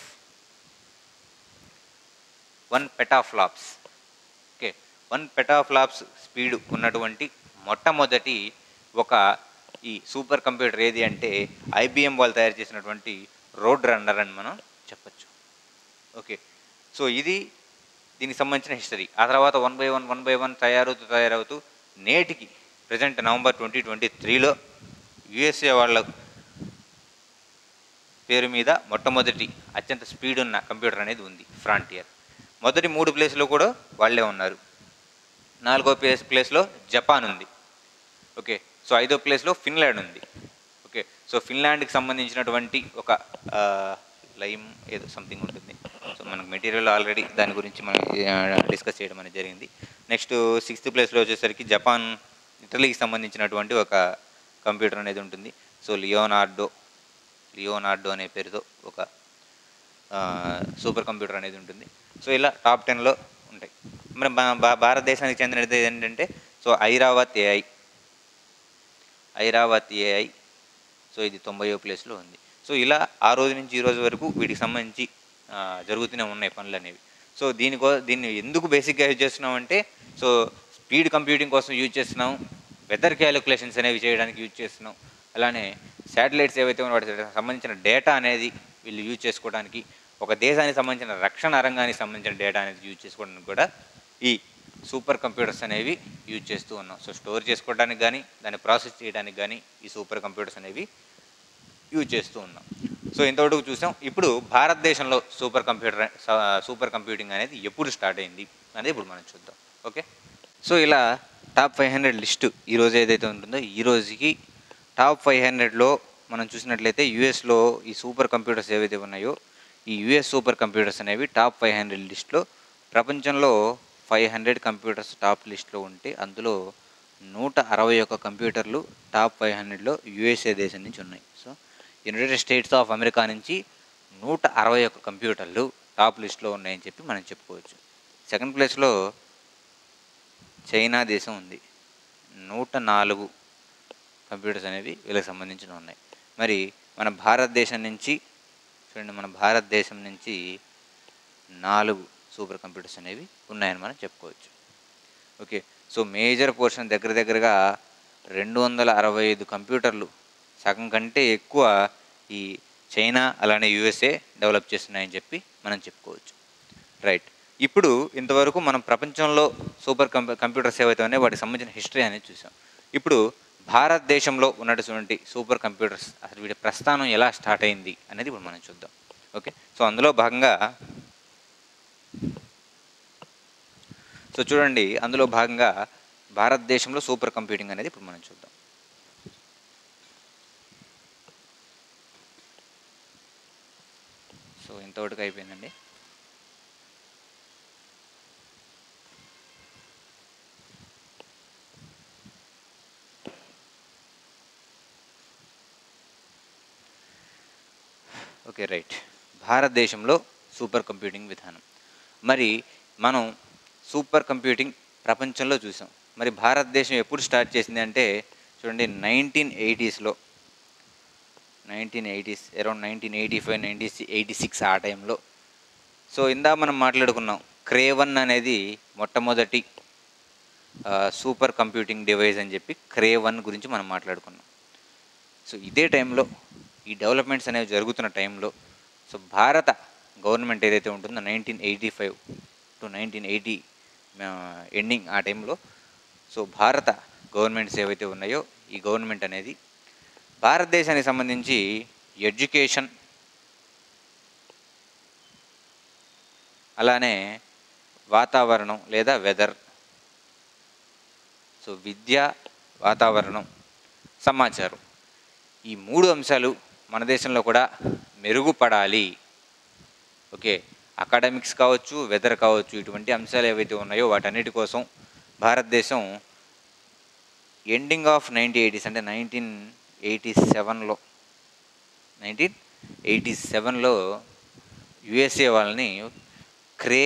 one petaflops okay one petaflops speed ఉన్నటువంటి మొట్టమొదటి ఒక ఈ సూపర్ కంప్యూటర్ ఏది అంటే ఐబిఎం వాళ్ళు తయారు చేసినటువంటి రోడ్ రన్నర్ అని మనం చెప్పచ్చు. ఓకే, సో ఇది దీనికి సంబంధించిన హిస్టరీ. ఆ తర్వాత one by one one by one తయారవుతూ తయారవుతూ నేటికి ప్రజెంట్ నవంబర్ ట్వంటీ ట్వంటీ త్రీలో యుఎస్ఏ వాళ్ళ పేరు మీద మొట్టమొదటి అత్యంత స్పీడ్ ఉన్న కంప్యూటర్ అనేది ఉంది, ఫ్రాంటియర్. మొదటి మూడు ప్లేస్లో కూడా వాళ్ళే ఉన్నారు. నాలుగో ప్లేస్ ప్లేస్లో జపాన్ ఉంది. ఓకే, సో ఐదో ప్లేస్లో ఫిన్లాండ్ ఉంది. ఓకే, సో ఫిన్లాండ్కి సంబంధించినటువంటి ఒక లైమ్ ఏదో సంథింగ్ ఉంటుంది. సో మనకు మెటీరియల్ ఆల్రెడీ దాని గురించి మనం డిస్కస్ చేయడం అనేది జరిగింది. నెక్స్ట్ సిక్స్త్ ప్లేస్లో వచ్చేసరికి జపాన్, ఇటలీకి సంబంధించినటువంటి ఒక కంప్యూటర్ అనేది ఉంటుంది. సో లియోనార్డో లియోనార్డో అనే పేరుతో ఒక సూపర్ కంప్యూటర్ అనేది ఉంటుంది. సో ఇలా టాప్ టెన్లో ఉంటాయి. మరి భారతదేశానికి చెందినది ఏంటంటే so Airavat AI Airavat AI so ఇది తొంభైవ ప్లేస్లో ఉంది. సో ఇలా ఆ రోజు నుంచి ఈ రోజు వరకు వీటికి సంబంధించి ఆ, జరుగుతూనే ఉన్నాయి పనులు అనేవి. సో దీనికో దీన్ని ఎందుకు బేసిక్గా యూజ్ చేస్తున్నాం అంటే, సో స్పీడ్ కంప్యూటింగ్ కోసం యూజ్ చేస్తున్నాం, వెదర్ క్యాలిక్యులేషన్స్ అనేవి చేయడానికి యూజ్ చేస్తున్నాం, అలానే శాటిలైట్స్ ఏవైతే ఉన్నాయో వాటికి సంబంధించిన డేటా అనేది వీళ్ళు యూజ్ చేసుకోవడానికి, ఒక దేశానికి సంబంధించిన రక్షణ రంగానికి సంబంధించిన డేటా అనేది యూజ్ చేసుకోవడానికి కూడా ఈ సూపర్ కంప్యూటర్స్ అనేవి యూజ్ చేస్తూ ఉన్నాం. సో స్టోర్ చేసుకోవడానికి కానీ దాన్ని ప్రాసెస్ చేయడానికి కానీ ఈ సూపర్ కంప్యూటర్స్ అనేవి యూజ్ చేస్తూ ఉన్నాం. సో ఇంతవరకు చూసాం. ఇప్పుడు భారతదేశంలో సూపర్ కంప్యూటర్ సూపర్ కంప్యూటింగ్ అనేది ఎప్పుడు స్టార్ట్ అయింది అనేది ఇప్పుడు మనం చూద్దాం. ఓకే, సో ఇలా టాప్ ఫైవ్ హండ్రెడ్ లిస్టు ఈరోజు ఏదైతే ఉంటుందో ఈ రోజుకి టాప్ ఫైవ్ హండ్రెడ్లో మనం చూసినట్లయితే యూఎస్లో ఈ సూపర్ కంప్యూటర్స్ ఏవైతే ఉన్నాయో ఈ యూఎస్ సూపర్ కంప్యూటర్స్ అనేవి టాప్ ఫైవ్ హండ్రెడ్ లిస్ట్లో, ప్రపంచంలో ఫైవ్ హండ్రెడ్ కంప్యూటర్స్ టాప్ లిస్ట్లో ఉంటే అందులో నూట అరవై ఒక్క కంప్యూటర్లు టాప్ ఫైవ్ హండ్రెడ్లో యూఎస్ఏ దేశం నుంచి ఉన్నాయి. So United States of America నుంచి నూట అరవై ఒక్క కంప్యూటర్లు టాప్ లిస్ట్లో ఉన్నాయని చెప్పి మనం చెప్పుకోవచ్చు. సెకండ్ ప్లేస్లో చైనా దేశం ఉంది, నూట నాలుగు కంప్యూటర్స్ అనేవి వీళ్ళకి సంబంధించిన ఉన్నాయి. మరి మన భారతదేశం నుంచి చూడండి, మన భారతదేశం నుంచి నాలుగు సూపర్ కంప్యూటర్స్ అనేవి ఉన్నాయని మనం చెప్పుకోవచ్చు. ఓకే, సో మేజర్ పోర్షన్ దగ్గర దగ్గరగా రెండు వందల అరవై ఐదు కంప్యూటర్లు, సగం కంటే ఎక్కువ ఈ చైనా అలానే యూఎస్ఏ డెవలప్ చేస్తున్నాయని చెప్పి మనం చెప్పుకోవచ్చు. రైట్, ఇప్పుడు ఇంతవరకు మనం ప్రపంచంలో సూపర్ కంప్యూ కంప్యూటర్స్ ఏవైతే ఉన్నాయో వాటికి సంబంధించిన హిస్టరీ అనేది చూసాం. ఇప్పుడు భారతదేశంలో ఉన్నటువంటి సూపర్ కంప్యూటర్స్ అసలు వీటి ప్రస్థానం ఎలా స్టార్ట్ అయింది అనేది ఇప్పుడు మనం చూద్దాం. ఓకే, సో అందులో భాగంగా సో చూడండి, అందులో భాగంగా భారతదేశంలో సూపర్ కంప్యూటింగ్ అనేది ఇప్పుడు మనం చూద్దాం. సో ఇంతవరకు అయిపోయిందండి. ఓకే, రైట్, భారతదేశంలో సూపర్ కంప్యూటింగ్ విధానం. మరి మనం సూపర్ కంప్యూటింగ్ ప్రపంచంలో చూసాం. మరి భారతదేశం ఎప్పుడు స్టార్ట్ చేసింది అంటే చూడండి, నైన్టీన్ ఎయిటీస్లో nineteen eighties around nineteen eighty five ninety eighty six ఆ టైంలో. సో ఇందా మనం మాట్లాడుకున్నాం, క్రే వన్ అనేది మొట్టమొదటి సూపర్ కంప్యూటింగ్ డివైస్ అని చెప్పి క్రే వన్ గురించి మనం మాట్లాడుకున్నాం. సో ఇదే టైంలో ఈ డెవలప్మెంట్స్ అనేవి జరుగుతున్న టైంలో సో భారత గవర్నమెంట్ ఏదైతే ఉంటుందో nineteen eighty five to nineteen eighty ending ఆ టైంలో సో భారత గవర్నమెంట్స్ ఏవైతే ఉన్నాయో ఈ గవర్నమెంట్ అనేది భారతదేశానికి సంబంధించి ఎడ్యుకేషన్ అలానే వాతావరణం లేదా వెదర్, సో విద్య, వాతావరణం, సమాచారం, ఈ మూడు అంశాలు మన దేశంలో కూడా మెరుగుపడాలి. ఓకే, అకాడమిక్స్ కావచ్చు, వెదర్ కావచ్చు, ఇటువంటి అంశాలు ఏవైతే ఉన్నాయో వాటన్నిటి కోసం భారతదేశం ఎండింగ్ ఆఫ్ నైన్టీన్ ఎయిటీస్ అంటే నైన్టీన్ ఎయిటీ సెవెన్లో నైన్టీన్ ఎయిటీ సెవెన్లో యుఎస్ఏ వాళ్ళని క్రే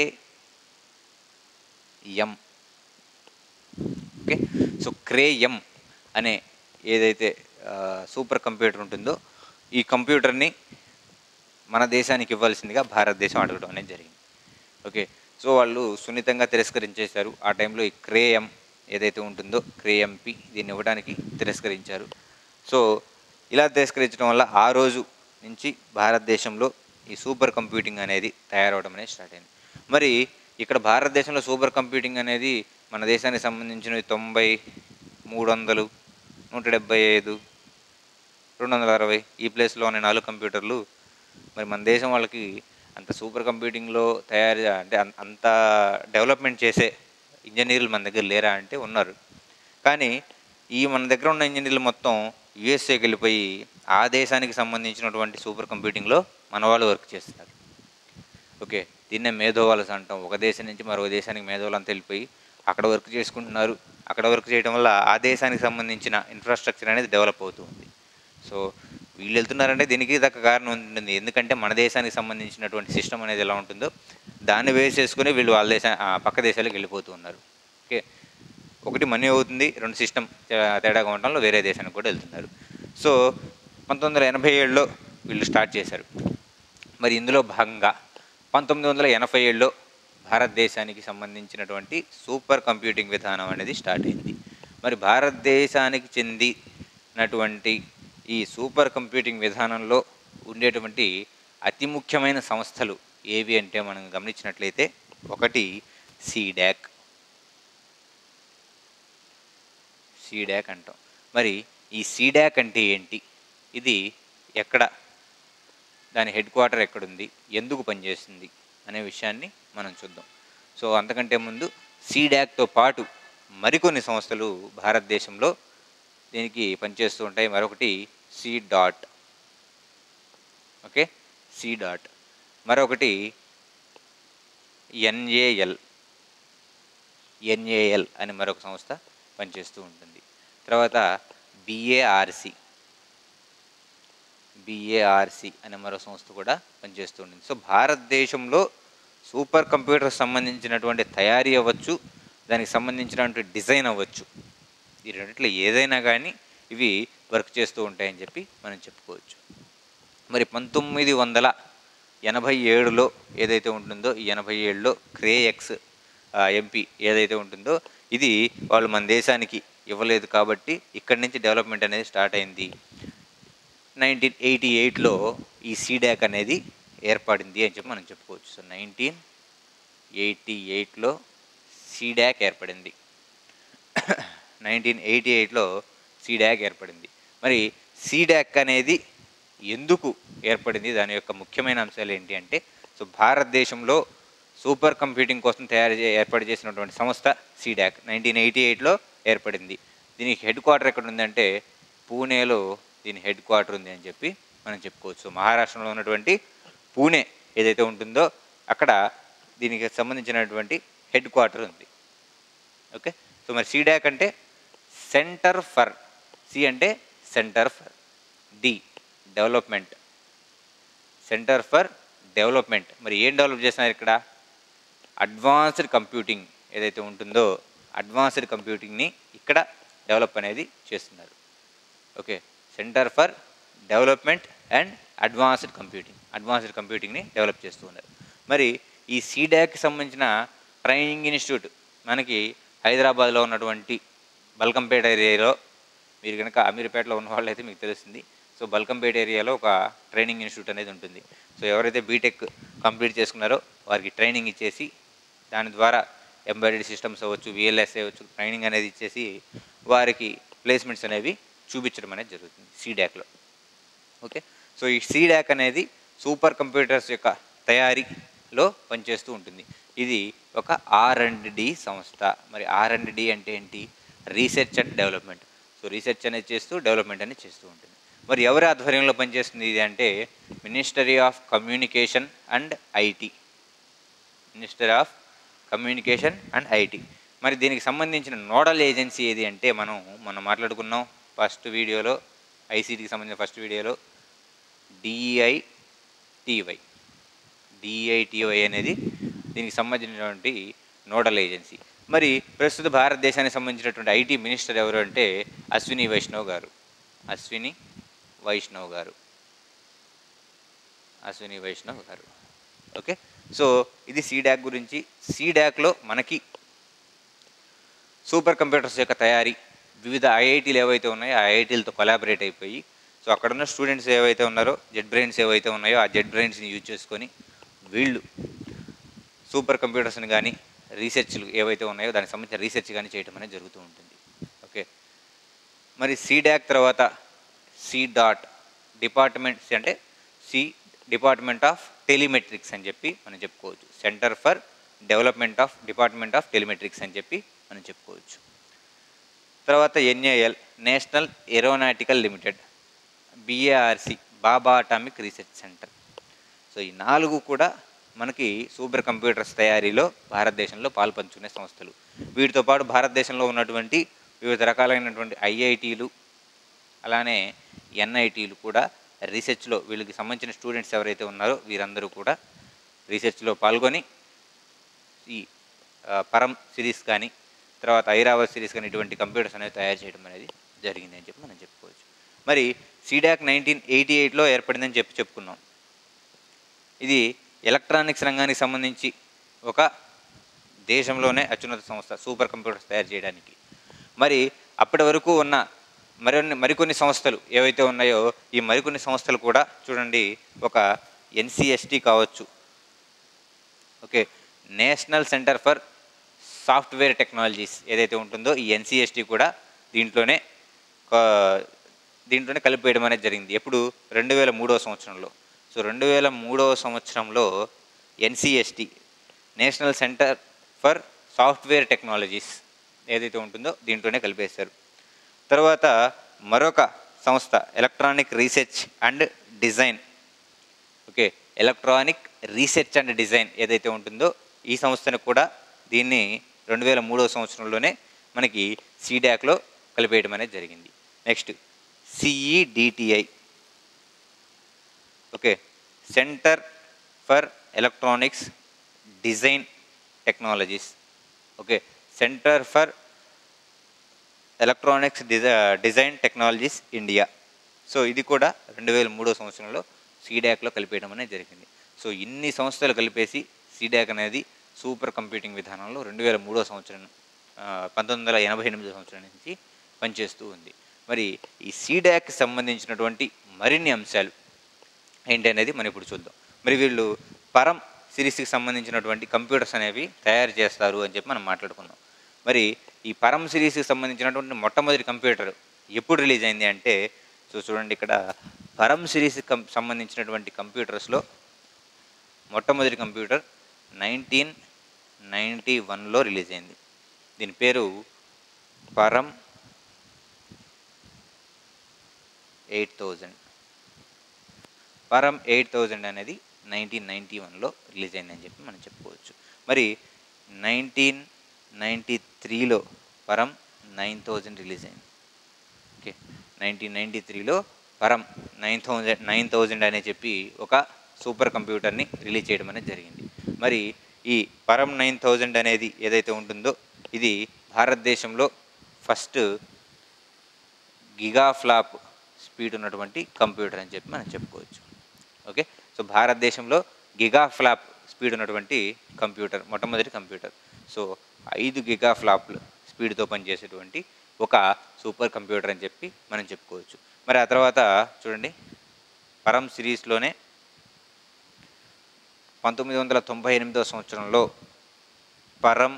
ఎం ఓకే సో క్రే ఎం అనే ఏదైతే సూపర్ కంప్యూటర్ ఉంటుందో ఈ కంప్యూటర్ని మన దేశానికి ఇవ్వాల్సిందిగా భారతదేశం అడగడం అనేది జరిగింది. ఓకే, సో వాళ్ళు సున్నితంగా తిరస్కరించేశారు. ఆ టైంలో ఈ క్రే ఎం ఏదైతే ఉంటుందో క్రే ఎంపీ దీన్ని ఇవ్వడానికి తిరస్కరించారు. సో ఇలా తిరస్కరించడం వల్ల ఆ రోజు నుంచి భారతదేశంలో ఈ సూపర్ కంప్యూటింగ్ అనేది తయారవడం అనేది స్టార్ట్ అయింది. మరి ఇక్కడ భారతదేశంలో సూపర్ కంప్యూటింగ్ అనేది మన దేశానికి సంబంధించిన తొంభై, మూడు వందలు, నూట డెబ్బై ఐదు, రెండు వందల అరవై ఈ ప్లేస్లోనే నాలుగు కంప్యూటర్లు. మరి మన దేశం వాళ్ళకి అంత సూపర్ కంప్యూటింగ్లో తయారు అంటే అంత డెవలప్మెంట్ చేసే ఇంజనీర్లు మన దగ్గర లేరా అంటే ఉన్నారు. కానీ ఈ మన దగ్గర ఉన్న ఇంజనీర్లు మొత్తం యుఎస్ఏకి వెళ్ళిపోయి ఆ దేశానికి సంబంధించినటువంటి సూపర్ కంప్యూటింగ్లో మన వాళ్ళు వర్క్ చేస్తున్నారు. ఓకే, దీన్నే మేధోవలస అంటాం. ఒక దేశం నుంచి మరో దేశానికి మేధోవలంతా వెళ్ళిపోయి అక్కడ వర్క్ చేసుకుంటున్నారు. అక్కడ వర్క్ చేయడం వల్ల ఆ దేశానికి సంబంధించిన ఇన్ఫ్రాస్ట్రక్చర్ అనేది డెవలప్ అవుతూ ఉంది. సో వీళ్ళు వెళ్తున్నారంటే దీనికి దక్క కారణం ఉంటుంది. ఎందుకంటే మన దేశానికి సంబంధించినటువంటి సిస్టమ్ అనేది ఎలా ఉంటుందో దాన్ని బేస్ చేసుకుని వీళ్ళు వాళ్ళ దేశ పక్క దేశాలకు వెళ్ళిపోతూ ఉన్నారు. ఓకే, ఒకటి మనీ అవుతుంది, రెండు సిస్టమ్ తేడాగా ఉండటంలో వేరే దేశానికి కూడా వెళ్తున్నారు. సో పంతొమ్మిది వందల ఎనభై ఏడులో వీళ్ళు స్టార్ట్ చేశారు. మరి ఇందులో భాగంగా పంతొమ్మిది వందల ఎనభై ఏడులో భారతదేశానికి సంబంధించినటువంటి సూపర్ కంప్యూటింగ్ విధానం అనేది స్టార్ట్ అయింది. మరి భారతదేశానికి చెందినటువంటి ఈ సూపర్ కంప్యూటింగ్ విధానంలో ఉండేటువంటి అతి ముఖ్యమైన సంస్థలు ఏవి అంటే మనం గమనించినట్లయితే ఒకటి సీడాక్ సీడాక్ అంటాం. మరి ఈ సీడాక్ అంటే ఏంటి, ఇది ఎక్కడ, దాని హెడ్ క్వార్టర్ ఎక్కడుంది, ఎందుకు పనిచేస్తుంది అనే విషయాన్ని మనం చూద్దాం. సో అంతకంటే ముందు సీడాక్తో పాటు మరికొన్ని సంస్థలు భారతదేశంలో దీనికి పనిచేస్తూ ఉంటాయి. మరొకటి C DOT okay C DOT మరొకటి ఎన్ఏఎల్ ఎన్ఏఎల్ అని మరొక సంస్థ పనిచేస్తూ ఉంటుంది. తర్వాత బిఏఆర్సి బిఏఆర్సి అనే మరో సంస్థ కూడా పనిచేస్తూ ఉంటుంది. సో భారతదేశంలో సూపర్ కంప్యూటర్ సంబంధించినటువంటి తయారీ అవ్వచ్చు, దానికి సంబంధించినటువంటి డిజైన్ అవ్వచ్చు, ఈ రెండిట్లో ఏదైనా కానీ ఇవి వర్క్ చేస్తూ ఉంటాయని చెప్పి మనం చెప్పుకోవచ్చు. మరి పంతొమ్మిది వందల ఎనభై ఏడులో ఏదైతే ఉంటుందో, ఈ ఎనభై ఏడులో క్రేఎక్స్ ఎంపీ ఏదైతే ఉంటుందో ఇది వాళ్ళు మన దేశానికి ఇవ్వలేదు కాబట్టి ఇక్కడి నుంచి డెవలప్మెంట్ అనేది స్టార్ట్ అయింది. నైన్టీన్ ఎయిటీ ఎయిట్లో ఈ సీడాక్ అనేది ఏర్పడింది అని చెప్పి మనం చెప్పుకోవచ్చు. సో నైన్టీన్ ఎయిటీ ఎయిట్లో సీడాక్ ఏర్పడింది నైన్టీన్ ఎయిటీ ఎయిట్లో సీడాక్ ఏర్పడింది. మరి సీడాక్ అనేది ఎందుకు ఏర్పడింది, దాని యొక్క ముఖ్యమైన అంశాలు ఏంటి అంటే, సో భారతదేశంలో సూపర్ కంప్యూటింగ్ కోసం తయారు చే ఏర్పాటు చేసినటువంటి సంస్థ సీడాక్ నైన్టీన్ ఎయిటీ ఎయిట్లో ఏర్పడింది. దీనికి హెడ్ క్వార్టర్ ఎక్కడ ఉందంటే పూణేలో దీని హెడ్ క్వార్టర్ ఉంది అని చెప్పి మనం చెప్పుకోవచ్చు. మహారాష్ట్రలో ఉన్నటువంటి పూణే ఏదైతే ఉంటుందో అక్కడ దీనికి సంబంధించినటువంటి హెడ్ క్వార్టర్ ఉంది. ఓకే, సో మరి సీడాక్ అంటే సెంటర్ ఫర్, సి అంటే centre for, D development, centre for development. మరి ఏం డెవలప్ చేస్తున్నారు ఇక్కడ, అడ్వాన్స్డ్ కంప్యూటింగ్ ఏదైతే ఉంటుందో అడ్వాన్స్డ్ కంప్యూటింగ్ని ఇక్కడ డెవలప్ అనేది చేస్తున్నారు. Okay, centre for development and advanced computing, advanced కంప్యూటింగ్ని డెవలప్ చేస్తూ ఉన్నారు. మరి ఈ సీడాక్కి సంబంధించిన ట్రైనింగ్ ఇన్స్టిట్యూట్ మనకి హైదరాబాద్లో ఉన్నటువంటి బల్కంపేట ఏరియాలో, మీరు కనుక అమీర్పేటలో ఉన్న వాళ్ళు అయితే మీకు తెలుస్తుంది. సో బల్కంపేట ఏరియాలో ఒక ట్రైనింగ్ ఇన్స్టిట్యూట్ అనేది ఉంటుంది. సో ఎవరైతే బీటెక్ కంప్లీట్ చేసుకున్నారో వారికి ట్రైనింగ్ ఇచ్చేసి దాని ద్వారా ఎంబెడెడ్ సిస్టమ్స్ అవ్వచ్చు, విఎల్ఎస్ అవ్వచ్చు, ట్రైనింగ్ అనేది ఇచ్చేసి వారికి ప్లేస్మెంట్స్ అనేవి చూపించడం అనేది జరుగుతుంది సీడాక్లో. ఓకే, సో ఈ సీడాక్ అనేది సూపర్ కంప్యూటర్స్ యొక్క తయారీలో పనిచేస్తూ ఉంటుంది. ఇది ఒక ఆర్ అండ్ డి సంస్థ. మరి ఆర్ అండ్ డి అంటే ఏంటి, research and development. So research అనేది చేస్తూ డెవలప్మెంట్ అనేది చేస్తూ ఉంటుంది. మరి ఎవరి ఆధ్వర్యంలో పనిచేస్తుంది ఇది అంటే ministry of communication and IT, minister of communication and IT. మరి దీనికి సంబంధించిన నోడల్ ఏజెన్సీ ఏది అంటే మనం మనం మాట్లాడుకున్నాం ఫస్ట్ వీడియోలో, ఐసీటీకి సంబంధించిన ఫస్ట్ వీడియోలో డిఐటివై డిఐటివై అనేది దీనికి సంబంధించినటువంటి నోడల్ ఏజెన్సీ. మరి ప్రస్తుత భారతదేశానికి సంబంధించినటువంటి ఐటీ మినిస్టర్ ఎవరు అంటే అశ్విని వైష్ణవ్ గారు అశ్విని వైష్ణవ్ గారు అశ్విని వైష్ణవ్ గారు ఓకే, సో ఇది సీడాక్ గురించి. సీడాక్లో మనకి సూపర్ కంప్యూటర్స్ యొక్క తయారీ వివిధ ఐఐటీలు ఏవైతే ఉన్నాయో ఆ ఐఐటీలతో కొలాబరేట్ అయిపోయి, సో అక్కడ ఉన్న స్టూడెంట్స్ ఏవైతే ఉన్నారో, జెడ్ బ్రెయిన్స్ ఏవైతే ఉన్నాయో ఆ జెడ్ బ్రెయిన్స్ని యూజ్ చేసుకొని వీళ్ళు సూపర్ కంప్యూటర్స్ని కానీ రీసెర్చ్లు ఏవైతే ఉన్నాయో దానికి సంబంధించిన రీసెర్చ్ కానీ చేయడం అనేది జరుగుతూ ఉంటుంది. ఓకే, మరి సీడాక్ తర్వాత సి డాట్ డిపార్ట్మెంట్స్ అంటే సి డిపార్ట్మెంట్ ఆఫ్ టెలిమెట్రిక్స్ అని చెప్పి మనం చెప్పుకోవచ్చు. Centre for development of department of telematics అని చెప్పి మనం చెప్పుకోవచ్చు. తర్వాత NAL national aeronautical limited, BARC Bhabha atomic research centre. So ఈ నాలుగు కూడా మనకి సూపర్ కంప్యూటర్స్ తయారీలో భారతదేశంలో పాల్పంచుకునే సంస్థలు. వీటితో పాటు భారతదేశంలో ఉన్నటువంటి వివిధ రకాలైనటువంటి ఐఐటీలు అలానే ఎన్ఐటీలు కూడా రీసెర్చ్లో వీళ్ళకి సంబంధించిన స్టూడెంట్స్ ఎవరైతే ఉన్నారో వీరందరూ కూడా రీసెర్చ్లో పాల్గొని ఈ పరం సిరీస్ కానీ తర్వాత ఐరావత్ సిరీస్ కానీ ఇటువంటి కంప్యూటర్స్ అనేవి తయారు చేయడం అనేది జరిగింది అని చెప్పి మనం చెప్పుకోవచ్చు. మరి సీడాక్ నైన్టీన్ ఎయిటీ ఎయిట్లో ఏర్పడిందని చెప్పి చెప్పుకున్నాం. ఇది ఎలక్ట్రానిక్స్ రంగానికి సంబంధించి ఒక దేశంలోనే అత్యున్నత సంస్థ సూపర్ కంప్యూటర్స్ తయారు చేయడానికి. మరి అప్పటి వరకు ఉన్న మరిన్ని మరికొన్ని సంస్థలు ఏవైతే ఉన్నాయో ఈ మరికొన్ని సంస్థలు కూడా చూడండి, ఒక ఎన్సిఎస్టి కావచ్చు, okay, national centre for software technologies ఏదైతే ఉంటుందో ఈ ఎన్సిఎస్టి కూడా దీంట్లోనే దీంట్లోనే కలిపేయడం అనేది జరిగింది. ఎప్పుడు రెండు వేల మూడవ సంవత్సరంలో. సో రెండు వేల మూడవ సంవత్సరంలో NCST national centre for software technologies ఏదైతే ఉంటుందో దీంట్లోనే కలిపేశారు. తర్వాత మరొక సంస్థ electronic research and design, okay, electronic research and design ఏదైతే ఉంటుందో ఈ సంస్థను కూడా దీన్ని రెండు వేల మూడవ సంవత్సరంలోనే మనకి సీడాక్లో కలిపేయడం అనేది జరిగింది. Next CEDTI, okay, centre for electronics design technologies, okay, centre for electronics design design technologies India. So ఇది కూడా రెండు వేల మూడో సంవత్సరంలో సీడాక్లో కలిపేయడం అనేది జరిగింది. సో ఇన్ని సంస్థలు కలిపేసి సీడాక్ అనేది సూపర్ కంప్యూటింగ్ విధానంలో రెండు వేల మూడో సంవత్సరం పంతొమ్మిది వందల ఎనభై ఎనిమిదో సంవత్సరం నుంచి పనిచేస్తూ ఉంది. మరి ఈ సీడాక్కి సంబంధించినటువంటి మరిన్ని అంశాలు ఏంటి అనేది మనం ఇప్పుడు చూద్దాం. మరి వీళ్ళు పరం సిరీస్కి సంబంధించినటువంటి కంప్యూటర్స్ అనేవి తయారు చేస్తారు అని చెప్పి మనం మాట్లాడుకున్నాం. మరి ఈ పరం సిరీస్కి సంబంధించినటువంటి మొట్టమొదటి కంప్యూటర్ ఎప్పుడు రిలీజ్ అయింది అంటే, సో చూడండి ఇక్కడ పరం సిరీస్కి సంబంధించినటువంటి కంప్యూటర్స్లో మొట్టమొదటి కంప్యూటర్ నైన్టీన్ నైంటీ వన్లో రిలీజ్ అయింది. దీని పేరు Param eight thousand. Param eight thousand అనేది నైన్టీన్ నైంటీ వన్లో రిలీజ్ అయిందని చెప్పి మనం చెప్పుకోవచ్చు. మరి నైన్టీన్ నైంటీ త్రీలో పరం నైన్ థౌజండ్ రిలీజ్ అయింది. ఓకే, నైన్టీన్ నైంటీ త్రీలో Param nine thousand nine thousand అనే చెప్పి ఒక సూపర్ కంప్యూటర్ని రిలీజ్ చేయడం అనేది జరిగింది. మరి ఈ పరం నైన్ థౌజండ్ అనేది ఏదైతే ఉంటుందో ఇది భారతదేశంలో ఫస్ట్ గిగాఫ్లాప్ స్పీడ్ ఉన్నటువంటి కంప్యూటర్ అని చెప్పి మనం చెప్పుకోవచ్చు. ఓకే, సో భారతదేశంలో గిగాఫ్లాప్ స్పీడ్ ఉన్నటువంటి కంప్యూటర్ మొట్టమొదటి కంప్యూటర్. సో ఐదు గిగాఫ్లాప్లు స్పీడ్తో పనిచేసేటువంటి ఒక సూపర్ కంప్యూటర్ అని చెప్పి మనం చెప్పుకోవచ్చు. మరి ఆ తర్వాత చూడండి, పరం సిరీస్లోనే పంతొమ్మిది వందల తొంభై ఎనిమిదవ సంవత్సరంలో పరం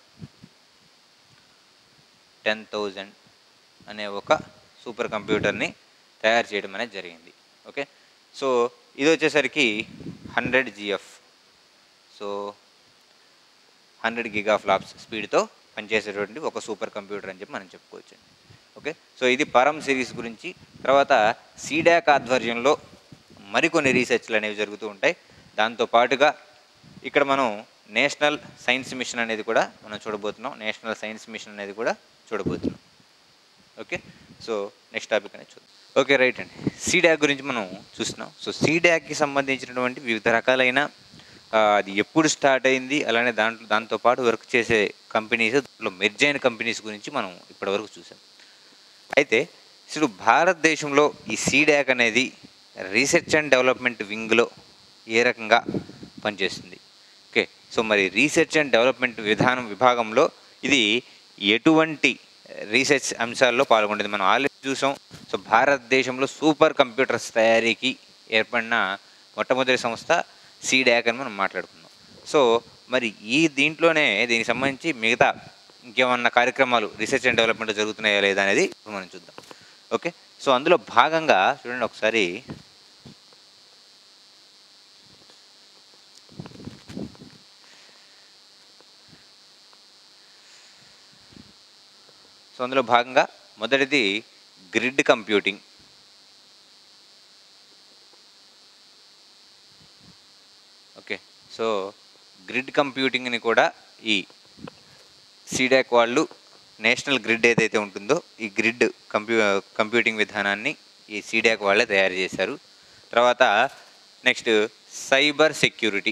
టెన్ థౌజండ్ అనే ఒక సూపర్ కంప్యూటర్ని తయారు చేయడం అనేది జరిగింది. ఓకే, సో ఇది వచ్చేసరికి hundred GF, so hundred gigaflops స్పీడ్తో పనిచేసేటువంటి ఒక సూపర్ కంప్యూటర్ అని చెప్పి మనం చెప్పుకోవచ్చు. ఓకే, సో ఇది పరం సిరీస్ గురించి. తర్వాత సీడాక్ ఆధ్వర్యంలో మరికొన్ని రీసెర్చ్లు అనేవి జరుగుతూ ఉంటాయి. దాంతోపాటుగా ఇక్కడ మనం నేషనల్ సైన్స్ మిషన్ అనేది కూడా మనం చూడబోతున్నాం. నేషనల్ సైన్స్ మిషన్ అనేది కూడా చూడబోతున్నాం. ఓకే, సో నెక్స్ట్ టాపిక్ అనేది చూద్దాం. ఓకే, రైట్ అండి, సీడాక్ గురించి మనం చూస్తున్నాం. సో సీడాక్కి సంబంధించినటువంటి వివిధ రకాలైన అది ఎప్పుడు స్టార్ట్ అయింది, అలానే దాంట్లో దాంతోపాటు వర్క్ చేసే కంపెనీస్, దాంట్లో మెర్జ్ అయిన కంపెనీస్ గురించి మనం ఇప్పటివరకు చూసాం. అయితే ఇప్పుడు భారతదేశంలో ఈ సీడాక్ అనేది రీసెర్చ్ అండ్ డెవలప్మెంట్ వింగ్లో ఏ రకంగా పనిచేస్తుంది. ఓకే, సో మరి రీసెర్చ్ అండ్ డెవలప్మెంట్ విధానం విభాగంలో ఇది ఎటువంటి రీసెర్చ్ అంశాల్లో పాల్గొంటుంది మనం ఆల్రెడీ చూసాం. సో భారతదేశంలో సూపర్ కంప్యూటర్స్ తయారీకి ఏర్పడిన మొట్టమొదటి సంస్థ సీడాక్ అని మనం మాట్లాడుకున్నాం. సో మరి ఈ దీంట్లోనే దీనికి సంబంధించి మిగతా ఇంకేమన్నా కార్యక్రమాలు రీసెర్చ్ అండ్ డెవలప్మెంట్ జరుగుతున్నాయా లేదా అనేది ఇప్పుడు మనం చూద్దాం. ఓకే, సో అందులో భాగంగా చూడండి ఒకసారి, సో అందులో భాగంగా మొదటిది grid computing. Okay, so grid కంప్యూటింగ్ని కూడా ఈ సీడాక్ వాళ్ళు నేషనల్ గ్రిడ్ ఏదైతే ఉంటుందో ఈ గ్రిడ్ కంప్యూ కంప్యూటింగ్ విధానాన్ని ఈ సీడాక్ వాళ్ళే తయారు చేశారు. తర్వాత next cyber security.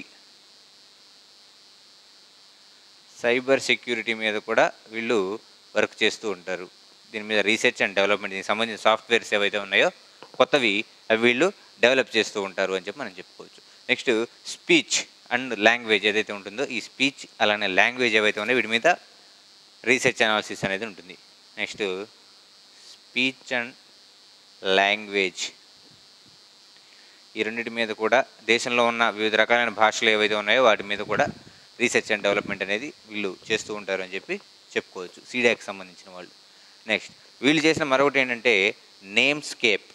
Cyber security మీద కూడా వీళ్ళు వర్క్ చేస్తూ ఉంటారు. దీని మీద రీసెర్చ్ అండ్ డెవలప్మెంట్ దీనికి సంబంధించిన సాఫ్ట్వేర్స్ ఏవైతే ఉన్నాయో కొత్తవి అవి వీళ్ళు డెవలప్ చేస్తూ ఉంటారు అని చెప్పి మనం చెప్పుకోవచ్చు. నెక్స్ట్ స్పీచ్ అండ్ లాంగ్వేజ్ ఏదైతే ఉంటుందో ఈ స్పీచ్ అలానే లాంగ్వేజ్ ఏవైతే ఉన్నాయో వీటి మీద రీసెర్చ్ అనాలిసిస్ అనేది ఉంటుంది. నెక్స్ట్ స్పీచ్ అండ్ లాంగ్వేజ్ ఈ రెండింటి మీద కూడా దేశంలో ఉన్న వివిధ రకాలైన భాషలు ఏవైతే ఉన్నాయో వాటి మీద కూడా రీసెర్చ్ అండ్ డెవలప్మెంట్ అనేది వీళ్ళు చేస్తూ ఉంటారు అని చెప్పి చెప్పుకోవచ్చు సీడాక్కి సంబంధించిన వాళ్ళు. నెక్స్ట్ వీళ్ళు చేసిన మరొకటి ఏంటంటే నేమ్ స్కేప్.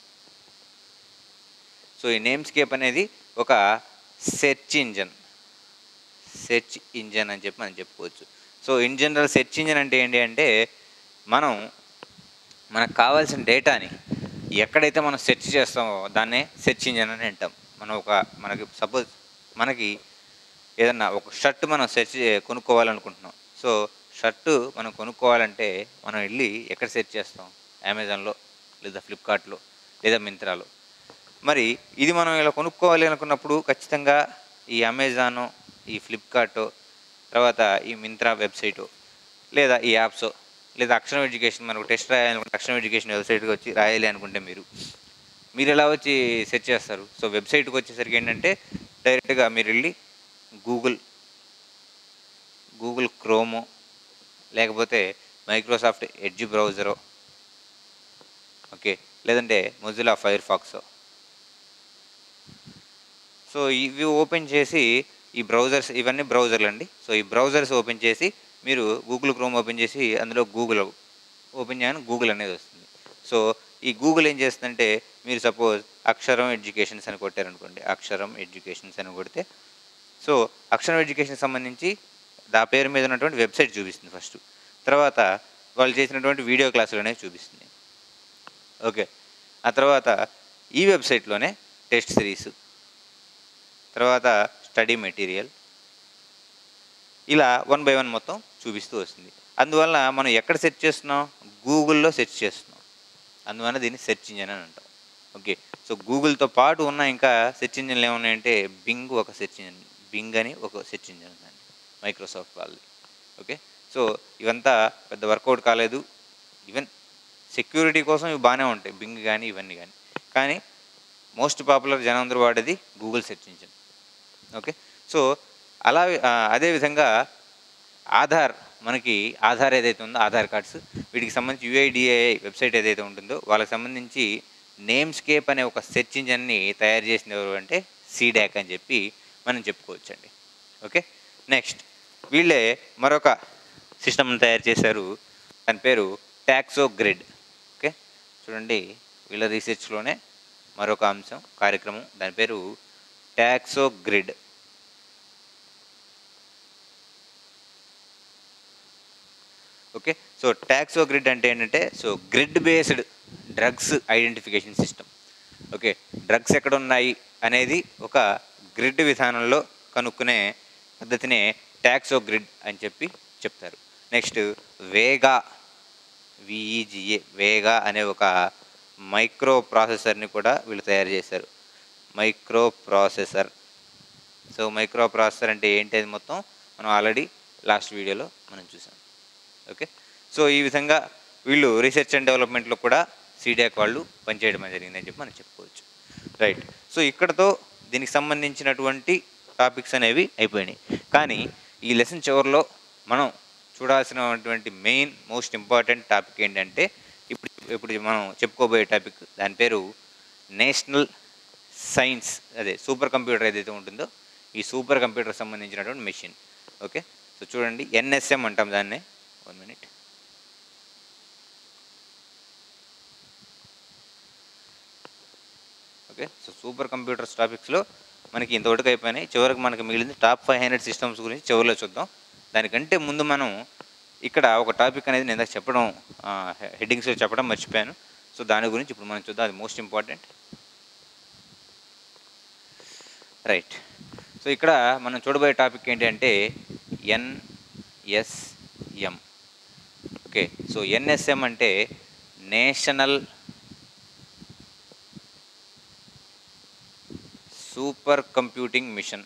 సో ఈ నేమ్ స్కేప్ అనేది ఒక సెర్చ్ ఇంజన్ సెర్చ్ ఇంజన్ అని చెప్పి మనం చెప్పుకోవచ్చు. So in general search engine అంటే ఏంటి అంటే మనం మనకు కావాల్సిన డేటాని ఎక్కడైతే మనం సెర్చ్ చేస్తామో దాన్నే సెర్చ్ ఇంజన్ అని అంటాం. మనం ఒక మనకి సపోజ్ మనకి ఏదన్నా ఒక షర్ట్ మనం సెర్చ్ కొనుక్కోవాలనుకుంటున్నాం. సో షర్టు మనం కొనుక్కోవాలంటే మనం వెళ్ళి ఎక్కడ సెర్చ్ చేస్తాం? అమెజాన్లో లేదా ఫ్లిప్కార్ట్లో లేదా మింత్రాలో. మరి ఇది మనం ఇలా కొనుక్కోవాలి అనుకున్నప్పుడు ఖచ్చితంగా ఈ అమెజాను ఈ ఫ్లిప్కార్టు తర్వాత ఈ మింత్రా వెబ్సైటు లేదా ఈ యాప్స్ లేదా అక్షరం ఎడ్యుకేషన్ మనకు టెస్ట్ రాయాలనుకుంటే అక్షరం ఎడ్యుకేషన్ వెబ్సైట్కి వచ్చి రాయాలి అనుకుంటే మీరు మీరు ఎలా వచ్చి సెర్చ్ చేస్తారు? సో వెబ్సైట్కి వచ్చేసరికి ఏంటంటే డైరెక్ట్గా మీరు వెళ్ళి గూగుల్ గూగుల్ క్రోమో లేకపోతే మైక్రోసాఫ్ట్ ఎడ్జ్ బ్రౌజరో ఓకే లేదంటే మొజిల్లా ఫైర్ ఫాక్సో సో ఇవి ఓపెన్ చేసి ఈ బ్రౌజర్స్ ఇవన్నీ బ్రౌజర్లు అండి. సో ఈ బ్రౌజర్స్ ఓపెన్ చేసి మీరు గూగుల్ క్రోమ్ ఓపెన్ చేసి అందులో గూగుల్ ఓపెన్ చేయగానే గూగుల్ అనేది వస్తుంది. సో ఈ గూగుల్ ఏం చేస్తుందంటే మీరు సపోజ్ అక్షరం ఎడ్యుకేషన్స్ అని కొట్టారనుకోండి, అక్షరం ఎడ్యుకేషన్స్ అని కొడితే సో అక్షరం ఎడ్యుకేషన్కి సంబంధించి దా పేరు మీద ఉన్నటువంటి వెబ్సైట్ చూపిస్తుంది ఫస్ట్. తర్వాత వాళ్ళు చేసినటువంటి వీడియో క్లాసులు అనేవి చూపిస్తుంది. ఓకే ఆ తర్వాత ఈ వెబ్సైట్లోనే టెస్ట్ సిరీస్ తర్వాత స్టడీ మెటీరియల్ ఇలా వన్ బై వన్ మొత్తం చూపిస్తూ వస్తుంది. అందువల్ల మనం ఎక్కడ సెర్చ్ చేస్తున్నాం? గూగుల్లో సెర్చ్ చేస్తున్నాం. అందువల్ల దీన్ని సెర్చ్ ఇంజన్ అని అంటాం. ఓకే సో గూగుల్తో పాటు ఉన్న ఇంకా సెర్చ్ ఇంజన్లు ఏమున్నాయంటే బింగ్ ఒక సెర్చ్ ఇంజన్ బింగ్ అని ఒక సెర్చ్ ఇంజన్ ఉందండి మైక్రోసాఫ్ట్ వాళ్ళది. ఓకే సో ఇవంతా పెద్ద వర్కౌట్ కాలేదు. ఈవెన్ సెక్యూరిటీ కోసం ఇవి బాగానే ఉంటాయి బింగ్ కానీ ఇవన్నీ కానీ. కానీ మోస్ట్ పాపులర్ జనం అందరూ వాడేది Google search engine. Okay so అలా అదేవిధంగా ఆధార్ మనకి ఆధార్ ఏదైతే ఉందో ఆధార్ కార్డ్స్ వీటికి సంబంధించి యూఐడిఏఐ వెబ్సైట్ ఏదైతే ఉంటుందో వాళ్ళకి సంబంధించి నేమ్ స్కేప్ అనే ఒక సెర్చ్ ఇంజన్ని తయారు చేసింది ఎవరు అంటే సీడాక్ అని చెప్పి మనం చెప్పుకోవచ్చండి. ఓకే నెక్స్ట్ వీళ్ళే మరొక సిస్టమ్ని తయారు చేశారు. దాని పేరు టాక్సో గ్రిడ్. ఓకే చూడండి వీళ్ళ రీసెర్చ్లోనే మరొక అంశం కార్యక్రమం దాని పేరు taxogrid. Okay so taxogrid అంటే ఏంటంటే so grid based drugs identification system. Okay drugs ఎక్కడ ఉన్నాయి అనేది ఒక గ్రిడ్ విధానంలో కనుక్కునే పద్ధతినే టాక్సో గ్రిడ్ అని చెప్పి చెప్తారు. నెక్స్ట్ వేగా విఈజిఏ వేగా అనే ఒక మైక్రో ప్రాసెసర్ని కూడా వీళ్ళు తయారు చేశారు. Microprocessor so microprocessor అంటే ఏంటి అది మొత్తం మనం ఆల్రెడీ లాస్ట్ వీడియోలో మనం చూసాం. ఓకే సో ఈ విధంగా వీళ్ళు రీసెర్చ్ అండ్ డెవలప్మెంట్లో కూడా సీడాక్ వాళ్ళు పనిచేయడం జరిగిందని చెప్పి మనం చెప్పుకోవచ్చు. రైట్ సో ఇక్కడతో దీనికి సంబంధించినటువంటి టాపిక్స్ అనేవి అయిపోయినాయి. కానీ ఈ లెసన్ చివరిలో మనం చూడాల్సినటువంటి మెయిన్ మోస్ట్ ఇంపార్టెంట్ టాపిక్ ఏంటంటే ఇప్పుడు ఇప్పుడు మనం చెప్పుకోబోయే టాపిక్ దాని పేరు నేషనల్ సైన్స్ అదే సూపర్ కంప్యూటర్ ఏదైతే ఉంటుందో ఈ సూపర్ కంప్యూటర్ సంబంధించినటువంటి మెషిన్. ఓకే సో చూడండి ఎన్ఎస్ఎం అంటాం దాన్నే. One minute okay so super computers టాపిక్స్లో మనకి ఇంతవరకు అయిపోయినాయి. చివరికి మనకి మిగిలింది టాప్ ఫైవ్ హండ్రెడ్ సిస్టమ్స్ గురించి చివరిలో చూద్దాం. దానికంటే ముందు మనం ఇక్కడ ఒక టాపిక్ అనేది నేను చెప్పడం హెడ్డింగ్స్లో చెప్పడం మర్చిపోయాను. సో దాని గురించి ఇప్పుడు మనం చూద్దాం. అది మోస్ట్ ఇంపార్టెంట్. రైట్ సో ఇక్కడ మనం చూడబోయే టాపిక్ ఏంటి అంటే ఎన్ఎస్ఎం. ఓకే సో ఎన్ఎస్ఎం అంటే national super computing mission.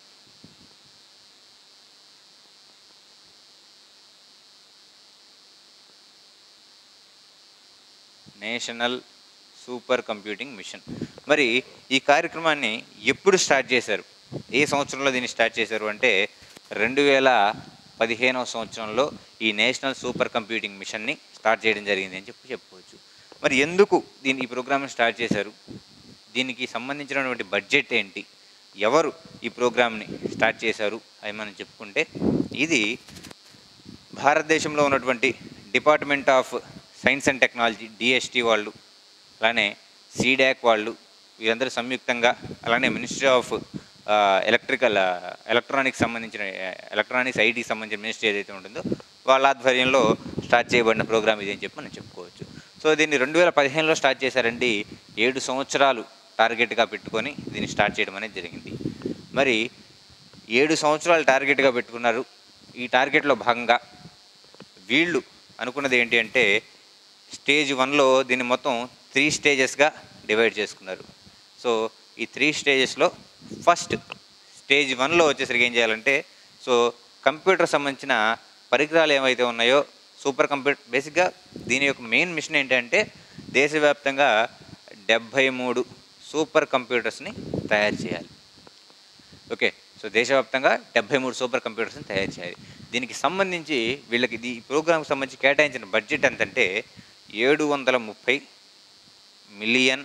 National super computing mission. మరి ఈ కార్యక్రమాన్ని ఎప్పుడు స్టార్ట్ చేశారు, ఏ సంవత్సరంలో దీన్ని స్టార్ట్ చేశారు అంటే రెండు వేల పదిహేనవ సంవత్సరంలో ఈ నేషనల్ సూపర్ కంప్యూటింగ్ మిషన్ని స్టార్ట్ చేయడం జరిగింది అని చెప్పి చెప్పుకోవచ్చు. మరి ఎందుకు దీన్ని ఈ ప్రోగ్రామ్ని స్టార్ట్ చేశారు, దీనికి సంబంధించినటువంటి బడ్జెట్ ఏంటి, ఎవరు ఈ ప్రోగ్రామ్ని స్టార్ట్ చేశారు అని మనం చెప్పుకుంటే, ఇది భారతదేశంలో ఉన్నటువంటి department of science and technology DST వాళ్ళు, అలానే సీడాక్ వాళ్ళు, వీరందరూ సంయుక్తంగా, అలానే మినిస్ట్రీ ఆఫ్ ఎలక్ట్రికల్ ఎలక్ట్రానిక్స్ సంబంధించిన ఎలక్ట్రానిక్స్ ఐటీకి సంబంధించిన మినిస్ట్రీ ఏదైతే ఉంటుందో వాళ్ళ ఆధ్వర్యంలో స్టార్ట్ చేయబడిన ప్రోగ్రామ్ ఇది అని చెప్పి మనం చెప్పుకోవచ్చు. సో దీన్ని రెండు వేల పదిహేనులో స్టార్ట్ చేశారండి. ఏడు సంవత్సరాలు టార్గెట్గా పెట్టుకొని దీన్ని స్టార్ట్ చేయడం అనేది జరిగింది. మరి ఏడు సంవత్సరాలు టార్గెట్గా పెట్టుకున్నారు. ఈ టార్గెట్లో భాగంగా వీళ్ళు అనుకున్నది ఏంటి అంటే, స్టేజ్ వన్లో దీన్ని మొత్తం త్రీ స్టేజెస్గా డివైడ్ చేసుకున్నారు. సో ఈ త్రీ స్టేజెస్లో ఫస్ట్ స్టేజ్ వన్లో వచ్చేసరికి ఏం చేయాలంటే, సో కంప్యూటర్ సంబంధించిన పరికరాలు ఏవైతే ఉన్నాయో సూపర్ కంప్యూటర్, బేసిక్గా దీని యొక్క మెయిన్ మిషన్ ఏంటంటే దేశవ్యాప్తంగా డెబ్భై మూడు సూపర్ కంప్యూటర్స్ని తయారు చేయాలి. ఓకే, సో దేశవ్యాప్తంగా డెబ్భై మూడు సూపర్ కంప్యూటర్స్ని తయారు చేయాలి. దీనికి సంబంధించి వీళ్ళకి ఈ ప్రోగ్రామ్కి సంబంధించి కేటాయించిన బడ్జెట్ ఎంతంటే ఏడు వందల ముప్పై మిలియన్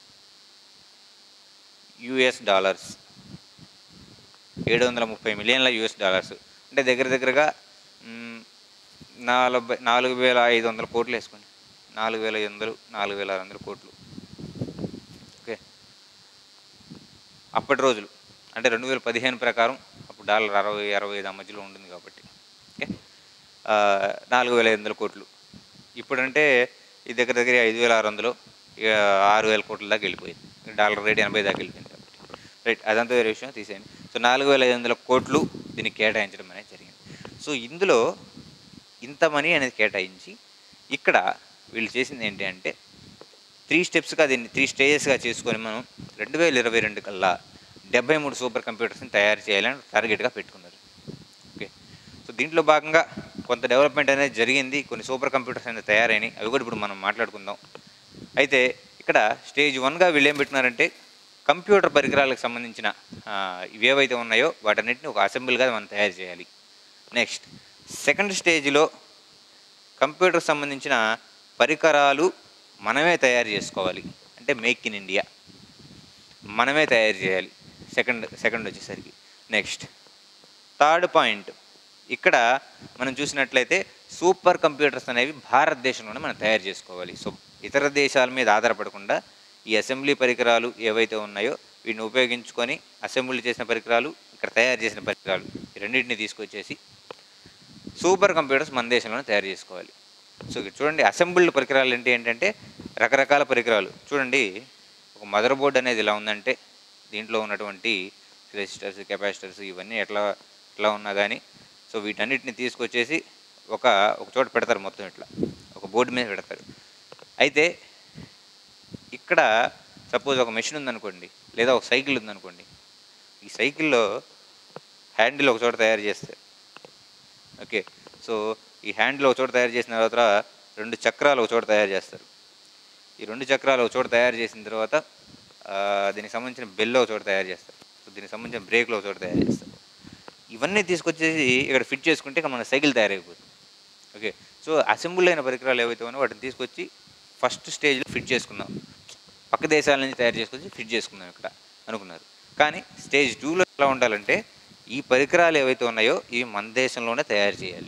యుఎస్ డాలర్స్ ఏడు వందల ముప్పై మిలియన్ల యుఎస్ డాలర్స్ అంటే దగ్గర దగ్గరగా నలభై నాలుగు వేల ఐదు వందల కోట్లు వేసుకోండి. నాలుగు వేల ఐదు వందలు నాలుగు వేల ఆరు వందల కోట్లు. ఓకే, అప్పటి రోజులు అంటే రెండు వేల పదిహేను ప్రకారం అప్పుడు డాలర్ అరవై అరవై ఐదు ఆ మధ్యలో ఉంటుంది కాబట్టి ఓకే, నాలుగు వేల ఐదు వందల కోట్లు. ఇప్పుడంటే ఈ దగ్గర దగ్గర ఐదు వేల ఆరు వందలు ఆరు వేల కోట్ల దాకా వెళ్ళిపోయింది. డాలర్ రేట్ ఎనభై దాకా వెళ్ళిపోయింది కాబట్టి రైట్, అదంతా వేరే విషయం తీసేయండి. సో నాలుగు వేల ఐదు వందల కోట్లు దీనికి కేటాయించడం అనేది జరిగింది. సో ఇందులో ఇంత మనీ అనేది కేటాయించి ఇక్కడ వీళ్ళు చేసింది ఏంటి అంటే త్రీ స్టెప్స్గా దీన్ని త్రీ స్టేజెస్గా చేసుకొని మనం రెండు వేల ఇరవై రెండు కల్లా డెబ్బై మూడు సూపర్ కంప్యూటర్స్ని తయారు చేయాలని టార్గెట్గా పెట్టుకున్నారు. ఓకే, సో దీంట్లో భాగంగా కొంత డెవలప్మెంట్ అనేది జరిగింది, కొన్ని సూపర్ కంప్యూటర్స్ అనేది తయారైనాయి, అవి కూడా ఇప్పుడు మనం మాట్లాడుకుందాం. అయితే ఇక్కడ స్టేజ్ వన్గా వీళ్ళు ఏం పెట్టినారంటే కంప్యూటర్ పరికరాలకు సంబంధించిన ఇవేవైతే ఉన్నాయో వాటన్నిటిని ఒక అసెంబ్లీగా మనం తయారు చేయాలి. నెక్స్ట్ సెకండ్ స్టేజ్లో కంప్యూటర్ సంబంధించిన పరికరాలు మనమే తయారు చేసుకోవాలి, అంటే మేక్ ఇన్ ఇండియా మనమే తయారు చేయాలి. సెకండ్ సెకండ్ వచ్చేసరికి నెక్స్ట్ థర్డ్ పాయింట్, ఇక్కడ మనం చూసినట్లయితే సూపర్ కంప్యూటర్స్ అనేవి భారతదేశంలోనే మనం తయారు చేసుకోవాలి. సో ఇతర దేశాల మీద ఆధారపడకుండా ఈ అసెంబ్లీ పరికరాలు ఏవైతే ఉన్నాయో వీటిని ఉపయోగించుకొని అసెంబ్లీ చేసిన పరికరాలు, ఇక్కడ తయారు చేసిన పరికరాలు, ఈ రెండింటిని తీసుకొచ్చేసి సూపర్ కంప్యూటర్స్ మన దేశంలోనే తయారు చేసుకోవాలి. సో ఇక్కడ చూడండి, అసెంబ్ల్డ్ పరికరాలు ఏంటి ఏంటంటే రకరకాల పరికరాలు. చూడండి, ఒక మదర్ బోర్డ్ అనేది ఇలా ఉందంటే దీంట్లో ఉన్నటువంటి రెసిస్టర్స్, కెపాసిటర్స్ ఇవన్నీ ఎట్లా ఎట్లా ఉన్నా కానీ సో వీటన్నిటిని తీసుకొచ్చేసి ఒక ఒక చోట పెడతారు, మొత్తం ఇట్లా ఒక బోర్డు మీద పెడతారు. అయితే ఇక్కడ సపోజ్ ఒక మెషిన్ ఉందనుకోండి, లేదా ఒక సైకిల్ ఉందనుకోండి, ఈ సైకిల్లో హ్యాండిల్ ఒక చోట తయారు చేస్తారు. ఓకే, సో ఈ హ్యాండిల్ ఒక చోట తయారు చేసిన తర్వాత రెండు చక్రాలు ఒక చోట తయారు చేస్తారు. ఈ రెండు చక్రాలు ఒక చోట తయారు చేసిన తర్వాత దీనికి సంబంధించిన బెల్ ఒక చోట తయారు చేస్తారు. సో దీనికి సంబంధించిన బ్రేక్లు ఒక చోట తయారు చేస్తారు. ఇవన్నీ తీసుకొచ్చేసి ఇక్కడ ఫిట్ చేసుకుంటే ఇక్కడ మన సైకిల్ తయారైపోతుంది. ఓకే, సో అసెంబ్లీ అయిన పరికరాలు ఏవైతే ఉన్నాయో వాటిని తీసుకొచ్చి ఫస్ట్ స్టేజ్లో ఫిట్ చేసుకుందాం, పక్క దేశాల నుంచి తయారు చేసుకొచ్చి ఫిట్ చేసుకుందాం ఇక్కడ అనుకున్నారు. కానీ స్టేజ్ టూలో ఎలా ఉండాలంటే ఈ పరికరాలు ఏవైతే ఉన్నాయో ఇవి మన దేశంలోనే తయారు చేయాలి.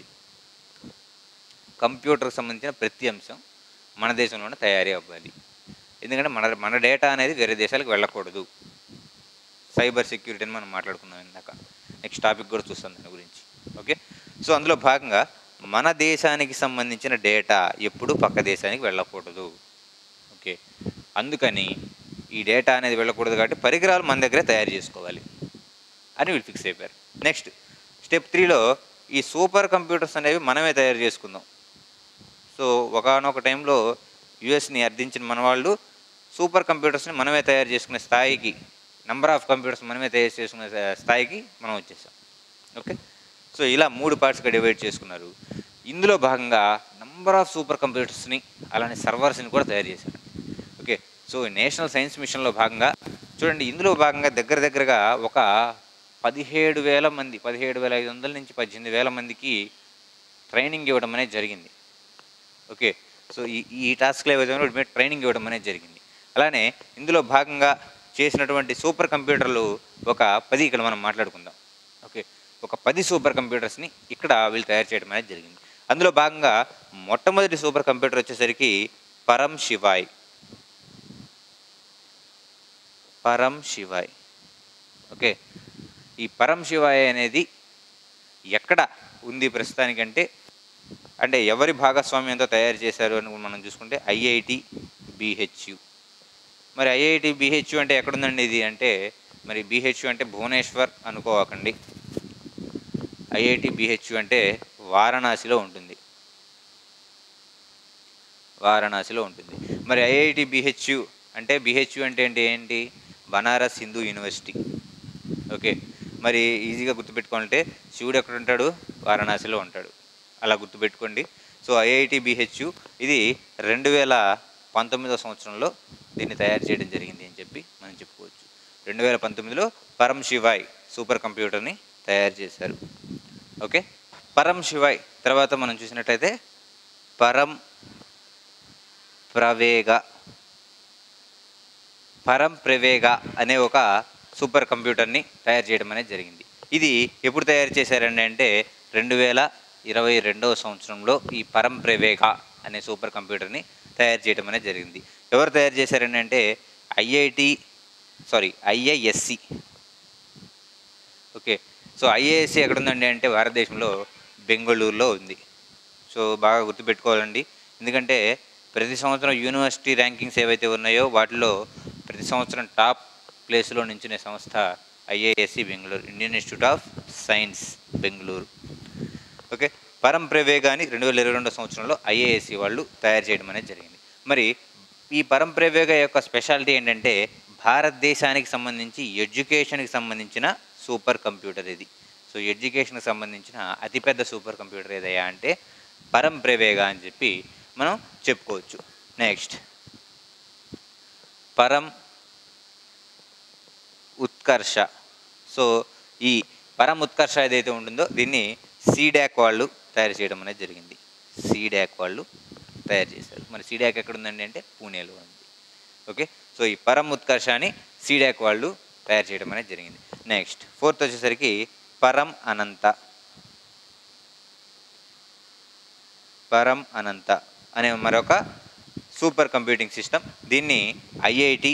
కంప్యూటర్కి సంబంధించిన ప్రతి అంశం మన దేశంలోనే తయారీ అవ్వాలి. ఎందుకంటే మన మన డేటా అనేది వేరే దేశాలకు వెళ్ళకూడదు. సైబర్ సెక్యూరిటీ అని మనం మాట్లాడుకున్నాం ఇందాక, నెక్స్ట్ టాపిక్ కూడా చూస్తాం దాని గురించి. ఓకే, సో అందులో భాగంగా మన దేశానికి సంబంధించిన డేటా ఎప్పుడూ పక్క దేశానికి వెళ్ళకూడదు. ఓకే, అందుకని ఈ డేటా అనేది వెళ్ళకూడదు కాబట్టి పరికరాలు మన దగ్గరే తయారు చేసుకోవాలి అని వీళ్ళు ఫిక్స్ అయిపోయారు. నెక్స్ట్ స్టెప్ త్రీలో ఈ సూపర్ కంప్యూటర్స్ అనేవి మనమే తయారు చేసుకుందాం. సో ఒకనొక టైంలో యుఎస్ని అర్థించిన మన వాళ్ళు సూపర్ కంప్యూటర్స్ని మనమే తయారు చేసుకునే స్థాయికి, నెంబర్ ఆఫ్ కంప్యూటర్స్ మనమే తయారు చేసుకునే స్థాయికి మనం వచ్చేసాం. ఓకే, సో ఇలా మూడు పార్ట్స్గా డివైడ్ చేసుకున్నారు. ఇందులో భాగంగా నంబర్ ఆఫ్ సూపర్ కంప్యూటర్స్ని అలానే సర్వర్స్ని కూడా తయారు చేశారు. ఓకే, సో నేషనల్ సైన్స్ మిషన్లో భాగంగా చూడండి, ఇందులో భాగంగా దగ్గర దగ్గరగా ఒక పదిహేడు వేల మంది పదిహేడు వేల ఐదు వందల నుంచి పద్దెనిమిది వేల మందికి ట్రైనింగ్ ఇవ్వడం అనేది జరిగింది. ఓకే, సో ఈ ఈ టాస్క్లో ఏవైతే ట్రైనింగ్ ఇవ్వడం అనేది జరిగింది. అలానే ఇందులో భాగంగా చేసినటువంటి సూపర్ కంప్యూటర్లు ఒక పది ఇక్కడ మనం మాట్లాడుకుందాం. ఓకే, ఒక పది సూపర్ కంప్యూటర్స్ని ఇక్కడ వీళ్ళు తయారు చేయడం అనేది జరిగింది. అందులో భాగంగా మొట్టమొదటి సూపర్ కంప్యూటర్ వచ్చేసరికి పరం శివాయ్ పరం శివాయ్ ఓకే, ఈ పరం శివాయ్ అనేది ఎక్కడ ఉంది ప్రస్తుతానికంటే, అంటే ఎవరి భాగస్వామ్యంతో తయారు చేశారు అని మనం చూసుకుంటే ఐఐటి బిహెచ్యు. మరి ఐఐటి బిహెచ్యు అంటే ఎక్కడుందండి ఇది అంటే, మరి బిహెచ్యు అంటే భువనేశ్వర్ అనుకోకండి, ఐఐటి బిహెచ్యు అంటే వారణాసిలో ఉంటుంది. వారణాసిలో ఉంటుంది. మరి ఐఐటి బిహెచ్యు అంటే బిహెచ్యు అంటే ఏంటి ఏంటి బనారస్ హిందూ యూనివర్సిటీ. ఓకే, మరి ఈజీగా గుర్తుపెట్టుకోవాలంటే శివుడు ఎక్కడ ఉంటాడు, వారణాసిలో ఉంటాడు, అలా గుర్తుపెట్టుకోండి. సో ఐఐటి బిహెచ్యు ఇది రెండు వేల పంతొమ్మిదో సంవత్సరంలో దీన్ని తయారు చేయడం జరిగింది అని చెప్పి మనం చెప్పుకోవచ్చు. రెండు వేల పంతొమ్మిదిలో పరం శివాయ్ సూపర్ కంప్యూటర్ని తయారు చేశారు. ఓకే, పరం శివాయ్ తర్వాత మనం చూసినట్లయితే పరం ప్రవేగ పరం ప్రవేగ అనే ఒక సూపర్ కంప్యూటర్ని తయారు చేయడం అనేది జరిగింది. ఇది ఎప్పుడు తయారు చేశారండి అంటే రెండు వేల ఇరవై రెండవ సంవత్సరంలో ఈ పరం ప్రవేగ అనే సూపర్ కంప్యూటర్ని తయారు చేయడం అనేది జరిగింది. ఎవరు తయారు చేశారండి అంటే IIT sorry IISc. Okay, so IISc ఎక్కడ ఉందండి అంటే భారతదేశంలో బెంగళూరులో ఉంది. సో బాగా గుర్తుపెట్టుకోవాలండి, ఎందుకంటే ప్రతి సంవత్సరం యూనివర్సిటీ ర్యాంకింగ్స్ ఏవైతే ఉన్నాయో వాటిలో ప్రతి సంవత్సరం టాప్ ప్లేస్లో నించిన సంస్థ IISc Bengaluru, Indian institute of science Bengaluru. Okay, Param ప్రవేగాని రెండు వేల ఇరవై రెండో సంవత్సరంలో ఐఐఎస్సి వాళ్ళు తయారు చేయడం అనేది జరిగింది. మరి ఈ పరం ప్రవేగ యొక్క స్పెషాలిటీ ఏంటంటే భారతదేశానికి సంబంధించి ఎడ్యుకేషన్కి సంబంధించిన సూపర్ కంప్యూటర్ ఇది. సో ఎడ్యుకేషన్కి సంబంధించిన అతిపెద్ద సూపర్ కంప్యూటర్ ఏదయ్యా అంటే పరం ప్రవేగ అని చెప్పి మనం చెప్పుకోవచ్చు. నెక్స్ట్ పరం ఉత్కర్ష. సో ఈ పరం ఉత్కర్ష ఏదైతే ఉంటుందో దీన్ని సీడాక్ వాళ్ళు తయారు చేయడం అనేది జరిగింది. సీడాక్ వాళ్ళు తయారు చేశారు. మరి సీడాక్ ఎక్కడ ఉందండి అంటే పూణేలో ఉంది. ఓకే, సో ఈ పరం ఉత్కర్ష అని సీడాక్ వాళ్ళు తయారు చేయడం అనేది జరిగింది. నెక్స్ట్ ఫోర్త్ వచ్చేసరికి పరం అనంత. పరం అనంత అనే మరొక సూపర్ కంప్యూటింగ్ సిస్టమ్. దీన్ని ఐఐటి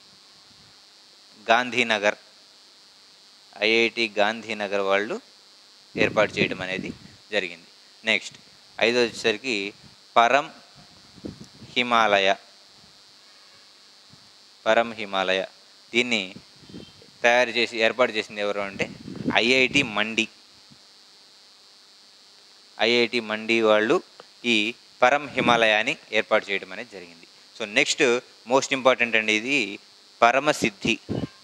గాంధీనగర్ ఐఐటి గాంధీనగర్ వాళ్ళు ఏర్పాటు చేయడం అనేది జరిగింది. నెక్స్ట్ ఐదో వచ్చేసరికి పరం హిమాలయ. పరం హిమాలయ దీన్ని తయారు చేసి ఏర్పాటు చేసింది ఎవరు అంటే ఐఐటి మండి. ఐఐటి మండి వాళ్ళు ఈ పరం హిమాలయాన్ని ఏర్పాటు చేయడం అనేది జరిగింది. సో నెక్స్ట్ మోస్ట్ ఇంపార్టెంట్ అండి ఇది పరమసిద్ధి.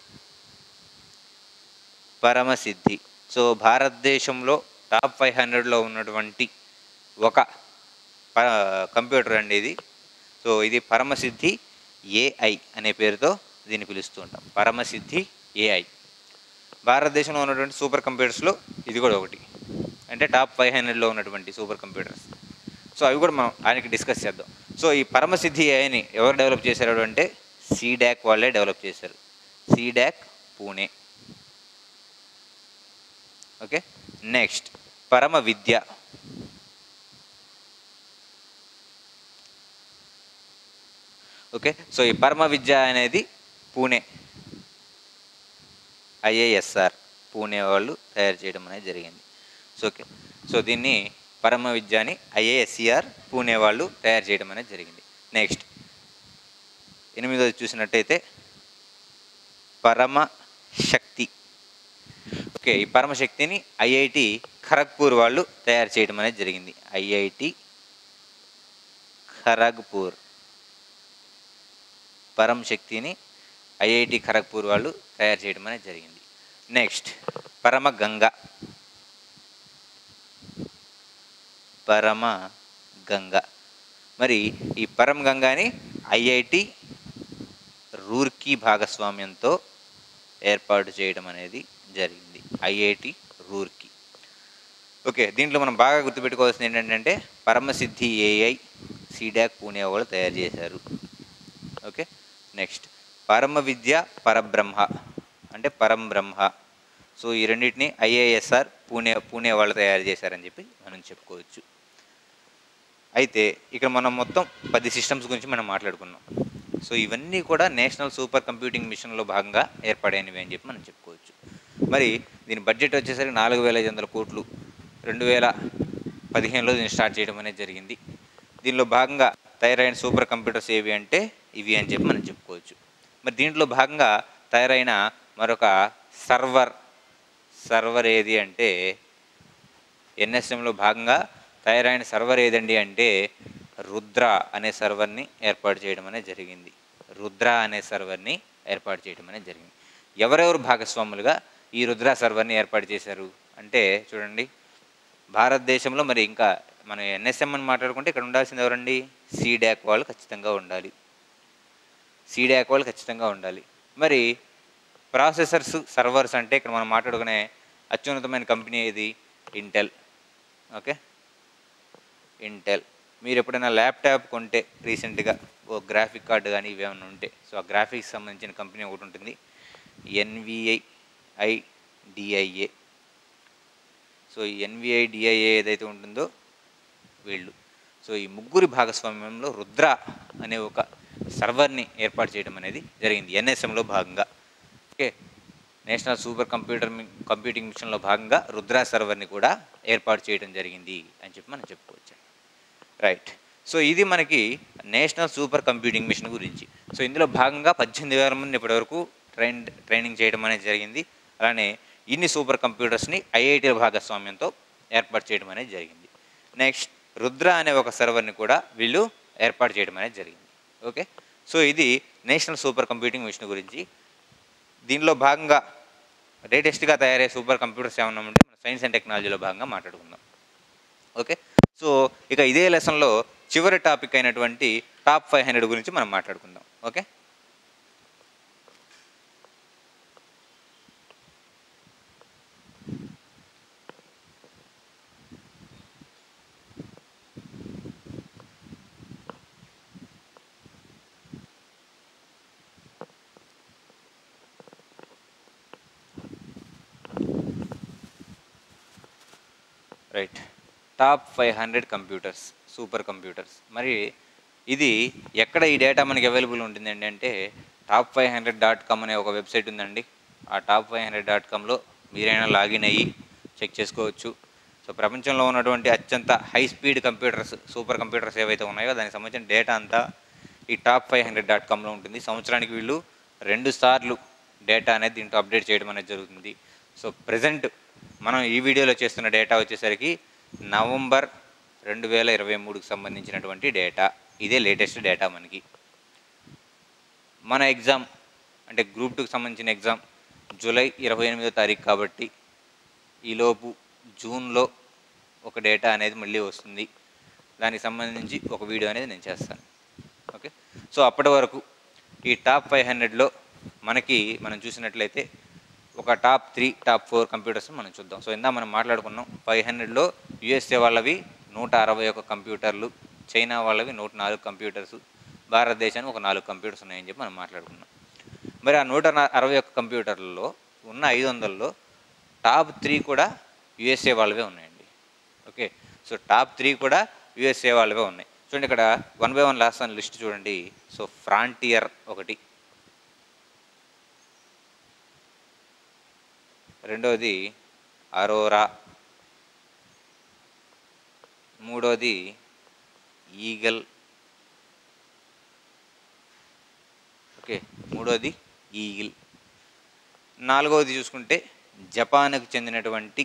పరమసిద్ధి సో భారతదేశంలో టాప్ ఫైవ్ హండ్రెడ్లో ఉన్నటువంటి ఒక కంప్యూటర్ అండి ఇది. సో ఇది పరమసిద్ధి ఏఐ అనే పేరుతో దీన్ని పిలుస్తూ ఉంటాం. పరమసిద్ధి ఏఐ భారతదేశంలో ఉన్నటువంటి సూపర్ కంప్యూటర్స్లో ఇది కూడా ఒకటి, అంటే టాప్ ఫైవ్ హండ్రెడ్లో ఉన్నటువంటి సూపర్ కంప్యూటర్స్. సో అవి కూడా మనం ఆయనకి డిస్కస్ చేద్దాం. సో ఈ పరమసిద్ధి ఏఐని ఎవరు డెవలప్ చేశారు అంటే సీడాక్ వాళ్ళే డెవలప్ చేశారు. సీడాక్ పూణే. ఓకే, నెక్స్ట్ పరమ విద్య. ఓకే, సో ఈ పరమ విద్య అనేది పూణే ఐఏఎస్ఆర్ పూణే వాళ్ళు తయారు చేయడం అనేది జరిగింది. సో ఓకే, సో దీన్ని పరమ విద్యని ఐఏఎస్సిఆర్ పూణే వాళ్ళు తయారు చేయడం అనేది జరిగింది. నెక్స్ట్ ఎనిమిదోది చూసినట్టయితే పరమ శక్తి. ఓకే, ఈ పరమశక్తిని ఐఐటి ఖరగ్పూర్ వాళ్ళు తయారు చేయడం అనేది జరిగింది. ఐఐటి ఖరగ్పూర్ పరం శక్తిని ఐఐటి ఖరగ్పూర్ వాళ్ళు తయారు చేయడం అనేది జరిగింది. నెక్స్ట్ పరమ గంగ. పరమ గంగ. మరి ఈ పరమ గంగాని ఐఐటి రూర్కీ భాగస్వామ్యంతో ఏర్పాటు చేయడం అనేది జరిగింది. ఐఐటి రూర్కీ. ఓకే, దీంట్లో మనం బాగా గుర్తుపెట్టుకోవాల్సింది ఏంటంటే పరమసిద్ధి ఏఐ సీడాక్ పూణే వాళ్ళు తయారు చేశారు. ఓకే, నెక్స్ట్ పరమ విద్య పరబ్రహ్మ అంటే పరం బ్రహ్మ. సో ఈ రెండింటిని ఐఐఎస్ఆర్ పూణే పూణే వాళ్ళు తయారు చేశారని చెప్పి మనం చెప్పుకోవచ్చు. అయితే ఇక్కడ మనం మొత్తం పది సిస్టమ్స్ గురించి మనం మాట్లాడుకున్నాం. సో ఇవన్నీ కూడా నేషనల్ సూపర్ కంప్యూటింగ్ మిషన్లో భాగంగా ఏర్పడైనవి అని చెప్పి మనం చెప్పుకోవచ్చు. మరి దీని బడ్జెట్ వచ్చేసరికి నాలుగు వేల ఐదు వందల కోట్లు రెండు వేల పదిహేనులో దీన్ని స్టార్ట్ చేయడం అనేది జరిగింది. దీనిలో భాగంగా తయారైన సూపర్ కంప్యూటర్స్ ఏవి అంటే ఇవి అని చెప్పి మనం చెప్పుకోవచ్చు. మరి దీంట్లో భాగంగా తయారైన మరొక సర్వర్ సర్వర్ ఏది అంటే ఎన్ఎస్ఎంలో భాగంగా తయారైన సర్వర్ ఏదండి అంటే రుద్ర అనే సర్వర్ని ఏర్పాటు చేయడం అనేది జరిగింది. రుద్ర అనే సర్వర్ని ఏర్పాటు చేయడం అనేది జరిగింది. ఎవరెవరు భాగస్వాములుగా ఈ రుద్ర సర్వర్ని ఏర్పాటు చేశారు అంటే చూడండి, భారతదేశంలో మరి ఇంకా మనం ఎన్ఎస్ఎం అని మాట్లాడుకుంటే ఇక్కడ ఉండాల్సింది ఎవరండి? సీడాక్ వాళ్ళు ఖచ్చితంగా ఉండాలి. సీడాక్ వాళ్ళు ఖచ్చితంగా ఉండాలి. మరి ప్రాసెసర్స్ సర్వర్స్ అంటే ఇక్కడ మనం మాట్లాడుకునే అత్యున్నతమైన కంపెనీ ఏది? ఇంటెల్. Okay, Intel. మీరు ఎప్పుడైనా ల్యాప్టాప్ కొంటే రీసెంట్గా ఓ గ్రాఫిక్ కార్డు కానీ ఇవేమైనా ఉంటే, సో ఆ గ్రాఫిక్స్ సంబంధించిన కంపెనీ ఒకటి ఉంటుంది, ఎన్విఐ డిఐఏ. సో ఈ ఎన్విఐ డిఐఏ ఏదైతే ఉంటుందో వీళ్ళు. సో ఈ ముగ్గురి భాగస్వామ్యంలో రుద్ర అనే ఒక సర్వర్ని ఏర్పాటు చేయడం అనేది జరిగింది ఎన్ఎస్ఎంలో భాగంగా. Okay, national super computer computing మిషన్లో భాగంగా రుద్ర సర్వర్ని కూడా ఏర్పాటు చేయడం జరిగింది అని చెప్పి మనం చెప్పుకోవచ్చు. రైట్. సో ఇది మనకి నేషనల్ సూపర్ కంప్యూటింగ్ మిషన్ గురించి. సో ఇందులో భాగంగా పద్దెనిమిది వేల మంది ఇప్పటివరకు ట్రైన్ ట్రైనింగ్ చేయడం అనేది జరిగింది. అలానే ఇన్ని సూపర్ కంప్యూటర్స్ని ఐఐటీల భాగస్వామ్యంతో ఏర్పాటు చేయడం అనేది జరిగింది. నెక్స్ట్ రుద్ర అనే ఒక సర్వర్ని కూడా వీళ్ళు ఏర్పాటు చేయడం అనేది జరిగింది. ఓకే, సో ఇది నేషనల్ సూపర్ కంప్యూటింగ్ మిషన్ గురించి. దీనిలో భాగంగా లేటెస్ట్గా తయారయ్యే సూపర్ కంప్యూటర్స్ ఏమన్నా ఉంటే మన సైన్స్ అండ్ టెక్నాలజీలో భాగంగా మాట్లాడుకుందాం. ఓకే, సో ఇక ఇదే లెసన్లో చివరి టాపిక్ అయినటువంటి టాప్ ఫైవ్ హండ్రెడ్ గురించి మనం మాట్లాడుకుందాం. Okay, right. Top five hundred computers, super computers. మరి ఇది ఎక్కడ ఈ డేటా మనకి అవైలబుల్ ఉంటుందండి అంటే top five hundred dot com అనే ఒక వెబ్సైట్ ఉందండి. ఆ టాప్ ఫైవ్ హండ్రెడ్ డాట్ కామ్లో మీరైనా లాగిన్ అయ్యి చెక్ చేసుకోవచ్చు. సో ప్రపంచంలో ఉన్నటువంటి అత్యంత high speed computers, super computers ఏవైతే ఉన్నాయో దానికి సంబంధించిన డేటా అంతా ఈ టాప్ ఫైవ్ హండ్రెడ్ డాట్ కామ్లో ఉంటుంది. సంవత్సరానికి వీళ్ళు రెండు సార్లు డేటా అనేది దీంట్లో అప్డేట్ చేయడం అనేది జరుగుతుంది. సో ప్రజెంట్ మనం ఈ వీడియోలో చేస్తున్న డేటా వచ్చేసరికి నవంబర్ రెండు వేల ఇరవై మూడుకి సంబంధించినటువంటి డేటా. ఇదే లేటెస్ట్ డేటా మనకి. మన ఎగ్జామ్ అంటే గ్రూప్ టూకి సంబంధించిన ఎగ్జామ్ జూలై ఇరవై ఎనిమిదో తారీఖు కాబట్టి ఈలోపు జూన్లో ఒక డేటా అనేది మళ్ళీ వస్తుంది. దానికి సంబంధించి ఒక వీడియో అనేది నేను చేస్తాను. ఓకే, సో అప్పటి వరకు ఈ టాప్ ఫైవ్ హండ్రెడ్లో మనకి మనం చూసినట్లయితే ఒక top three top four computers మనం చూద్దాం. సో ఇందా మనం మాట్లాడుకున్నాం ఫైవ్ హండ్రెడ్లో యూఎస్ఏ వాళ్ళవి నూట అరవై ఒక కంప్యూటర్లు, చైనా వాళ్ళవి నూట నాలుగు కంప్యూటర్స్, భారతదేశానికి ఒక నాలుగు కంప్యూటర్స్ ఉన్నాయని చెప్పి మనం మాట్లాడుకున్నాం. మరి ఆ నూట అరవై ఒక్క కంప్యూటర్లలో ఉన్న ఐదు వందల్లో టాప్ త్రీ కూడా యూఎస్ఏ వాళ్ళవే ఉన్నాయండి. ఓకే, సో టాప్ త్రీ కూడా యూఎస్ఏ వాళ్ళవే ఉన్నాయి. చూడండి ఇక్కడ one by one last list చూడండి. సో ఫ్రాంటియర్ ఒకటి, రెండోది అరోరా, మూడోది ఈగల్. ఓకే, మూడోది ఈగిల్. నాలుగవది చూసుకుంటే జపాన్కు చెందినటువంటి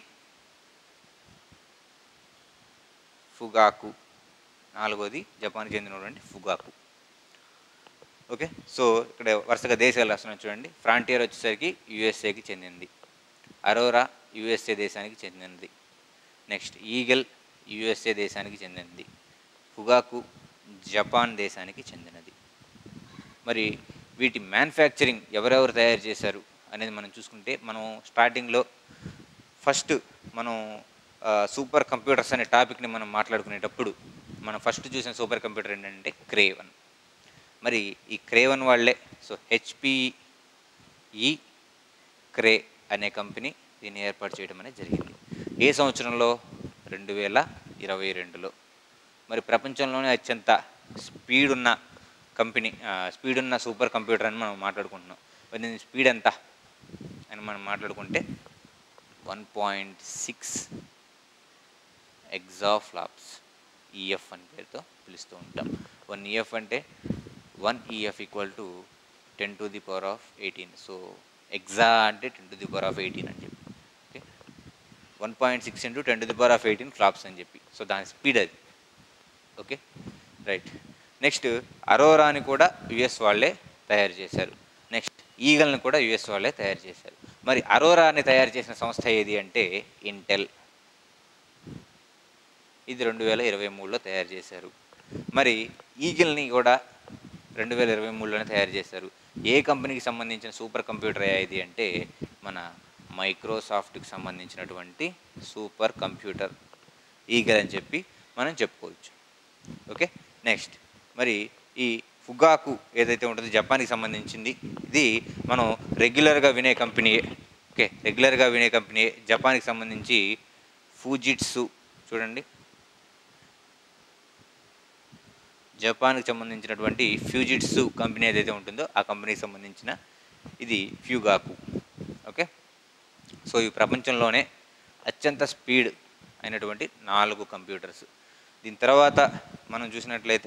ఫుగాకు. నాలుగోది జపాన్కి చెందినటువంటి ఫుగాకు. ఓకే, సో ఇక్కడ వరుసగా దేశాలు రాస్తున్నాను చూడండి. ఫ్రాంటియర్ వచ్చేసరికి యుఎస్ఏకి చెందింది, అరోరా యుఎస్ఏ దేశానికి చెందినది, నెక్స్ట్ ఈగల్ యుఎస్ఏ దేశానికి చెందినది. ఫుగాకు జపాన్ దేశానికి చెందినది. మరి వీటి మ్యానుఫ్యాక్చరింగ్ ఎవరెవరు తయారు చేశారు అనేది మనం చూసుకుంటే, మనం స్టార్టింగ్లో ఫస్ట్ మనం సూపర్ కంప్యూటర్స్ అనే టాపిక్ని మనం మాట్లాడుకునేటప్పుడు మనం ఫస్ట్ చూసిన సూపర్ కంప్యూటర్ ఏంటంటే క్రేవన్. మరి ఈ క్రేవన్ వాళ్ళే, సో హెచ్పిఈ క్రే అనే కంపెనీ దీన్ని ఏర్పాటు చేయడం అనేది జరిగింది. ఏ సంవత్సరంలో? రెండు వేల ఇరవై రెండులో. మరి ప్రపంచంలోనే అత్యంత స్పీడ్ ఉన్న కంపెనీ, స్పీడ్ ఉన్న సూపర్ కంప్యూటర్ అని మనం మాట్లాడుకుంటున్నాం. మరి దీని స్పీడ్ ఎంత అని మనం మాట్లాడుకుంటే one point six exaflops, EF అని పేరుతో పిలుస్తూ ఉంటాం. వన్ ఈఎఫ్ అంటే one EF equal to ten to the power of eighteen. So exa అంటే ten to the power of eighteen అని చెప్పి, okay, one point six into ten to the power of eighteen flops అని చెప్పి. So దాని speed అది. Okay, right. Next అరోరాని కూడా US వాళ్ళే తయారు చేశారు. నెక్స్ట్ ఈగల్ని కూడా యుఎస్ వాళ్ళే తయారు చేశారు. మరి అరోరాని తయారు చేసిన సంస్థ ఏది అంటే ఇంటెల్. ఇది రెండు వేల ఇరవై మూడులో తయారు చేశారు. మరి ఈగిల్ని కూడా రెండు వేల ఇరవై మూడులోనే తయారు చేశారు. ఏ కంపెనీకి సంబంధించిన సూపర్ కంప్యూటర్ ఇది అంటే మన మైక్రోసాఫ్ట్కి సంబంధించినటువంటి సూపర్ కంప్యూటర్ ఈగల్ అని చెప్పి మనం చెప్పుకోవచ్చు. ఓకే, నెక్స్ట్ మరి ఈ ఫుగాకు ఏదైతే ఉంటుందో జపాన్కి సంబంధించింది. ఇది మనం రెగ్యులర్గా వినే కంపెనీయే. ఓకే, రెగ్యులర్గా వినే కంపెనీ. జపాన్కి సంబంధించి ఫూజిట్సు, చూడండి, జపాన్కి సంబంధించినటువంటి ఫ్యూజిట్సు కంపెనీ ఏదైతే ఉంటుందో ఆ కంపెనీకి సంబంధించిన ఇది ఫ్యూగాకు. ఓకే, సో ఈ ప్రపంచంలోనే అత్యంత స్పీడ్ అయినటువంటి నాలుగు కంప్యూటర్స్. దీని తర్వాత మనం చూసినట్లయితే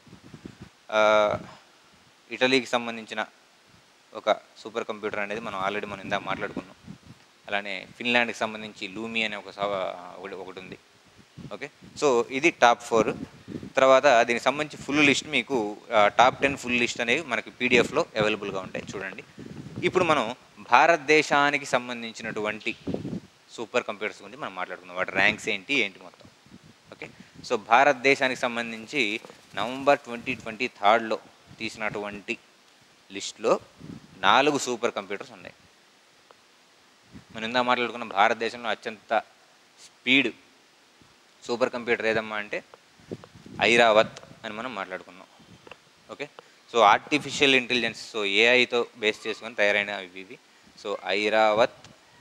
ఇటలీకి సంబంధించిన ఒక సూపర్ కంప్యూటర్ అనేది మనం ఆల్రెడీ మనం ఇందాక మాట్లాడుకున్నాం. అలానే ఫిన్లాండ్కి సంబంధించి లూమి అనే ఒక ఒకటి ఒకటి ఉంది. ఓకే, సో ఇది టాప్ ఫోర్. తర్వాత దీనికి సంబంధించి ఫుల్ లిస్ట్ మీకు టాప్ టెన్ ఫుల్ లిస్ట్ అనేవి మనకి పీడిఎఫ్లో అవైలబుల్గా ఉంటాయి, చూడండి. ఇప్పుడు మనం భారతదేశానికి సంబంధించినటువంటి సూపర్ కంప్యూటర్స్ గురించి మనం మాట్లాడుకుందాం. వాటి ర్యాంక్స్ ఏంటి ఏంటి మొత్తం. ఓకే, సో భారతదేశానికి సంబంధించి నవంబర్ ట్వంటీ ట్వంటీ థర్డ్లో తీసినటువంటి లిస్ట్లో నాలుగు సూపర్ కంప్యూటర్స్ ఉన్నాయి. మనం ఇందా మాట్లాడుకున్న భారతదేశంలో అత్యంత స్పీడ్ సూపర్ కంప్యూటర్ ఏదమ్మా అంటే ఐరావత్ అని మనం మాట్లాడుకున్నాం. Okay, so artificial intelligence, so ఏఐతో బేస్ చేసుకొని తయారైన ఇవి ఇవి సో ఐరావత్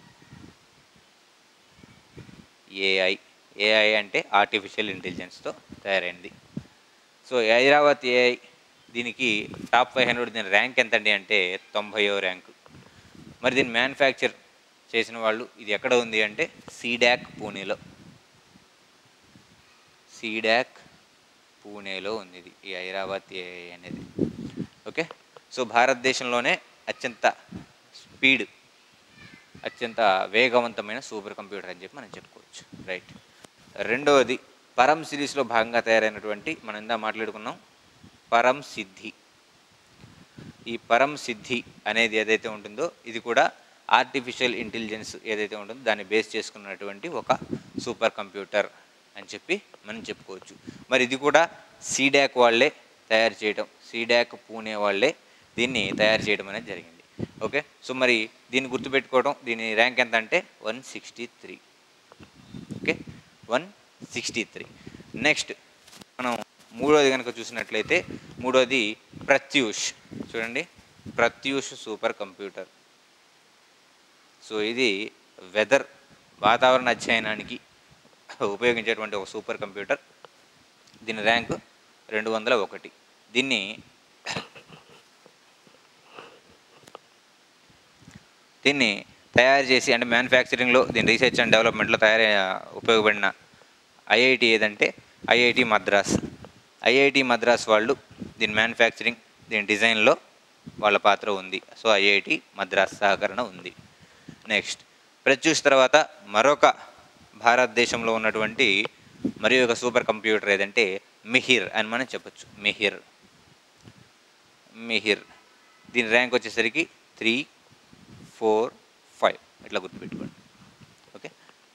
ఏఐ. ఏఐ అంటే ఆర్టిఫిషియల్ ఇంటెలిజెన్స్తో తయారైనది. సో ఐరావత్ ఏఐ దీనికి టాప్ ఫైవ్ హండ్రెడ్, దీని ర్యాంక్ ఎంత అండి అంటే తొంభైవ ర్యాంకు. మరి దీన్ని మ్యానుఫ్యాక్చర్ చేసిన వాళ్ళు ఇది ఎక్కడ ఉంది అంటే సీడాక్ పూణేలో. సీడాక్ పూణేలో ఉంది ఇది, ఈ ఐరావత్ ఏఐ అనేది. ఓకే, సో భారతదేశంలోనే అత్యంత స్పీడ్, అత్యంత వేగవంతమైన సూపర్ కంప్యూటర్ అని చెప్పి మనం చెప్పుకోవచ్చు. రైట్. రెండవది పరం సిరీస్లో భాగంగా తయారైనటువంటి మనం ఇందా మాట్లాడుకున్నాం పరం సిద్ధి. ఈ పరం సిద్ధి అనేది ఏదైతే ఉంటుందో ఇది కూడా ఆర్టిఫిషియల్ ఇంటెలిజెన్స్ ఏదైతే ఉంటుందో దాన్ని బేస్ చేసుకున్నటువంటి ఒక సూపర్ కంప్యూటర్ అని చెప్పి మనం చెప్పుకోవచ్చు. మరి ఇది కూడా సీడాక్ వాళ్ళే తయారు చేయడం, సీడాక్ పూణే వాళ్ళే దీన్ని తయారు చేయడం అనేది జరిగింది. ఓకే, సో మరి దీన్ని గుర్తుపెట్టుకోవడం, దీని ర్యాంక్ ఎంత అంటే one sixty three. Okay, one sixty three. Next మనం మూడోది కనుక చూసినట్లయితే మూడోది ప్రత్యూష్. చూడండి, ప్రత్యూష్ సూపర్ కంప్యూటర్. సో ఇది వెదర్, వాతావరణ అధ్యయనానికి ఉపయోగించేటువంటి ఒక సూపర్ కంప్యూటర్. దీని ర్యాంకు రెండు వందల ఒకటి. దీన్ని దీన్ని తయారు చేసి అంటే మ్యానుఫ్యాక్చరింగ్లో, దీని రీసెర్చ్ అండ్ డెవలప్మెంట్లో తయారై ఉపయోగపడిన ఐఐటి ఏదంటే ఐఐటి మద్రాస్. ఐఐటి మద్రాస్ వాళ్ళు దీని మ్యానుఫ్యాక్చరింగ్, దీని డిజైన్లో వాళ్ళ పాత్ర ఉంది. సో ఐఐటి మద్రాస్ సహకరణ ఉంది. నెక్స్ట్ ప్రత్యూష్ తర్వాత మరొక భారతదేశంలో ఉన్నటువంటి మరి ఒక సూపర్ కంప్యూటర్ ఏదంటే మిహిర్ అని మనం చెప్పచ్చు. మిహిర్ మిహిర్ దీని ర్యాంక్ వచ్చేసరికి త్రీ ఫోర్ ఫైవ్ ఇట్లా గుర్తుపెట్టుకోండి. ఓకే,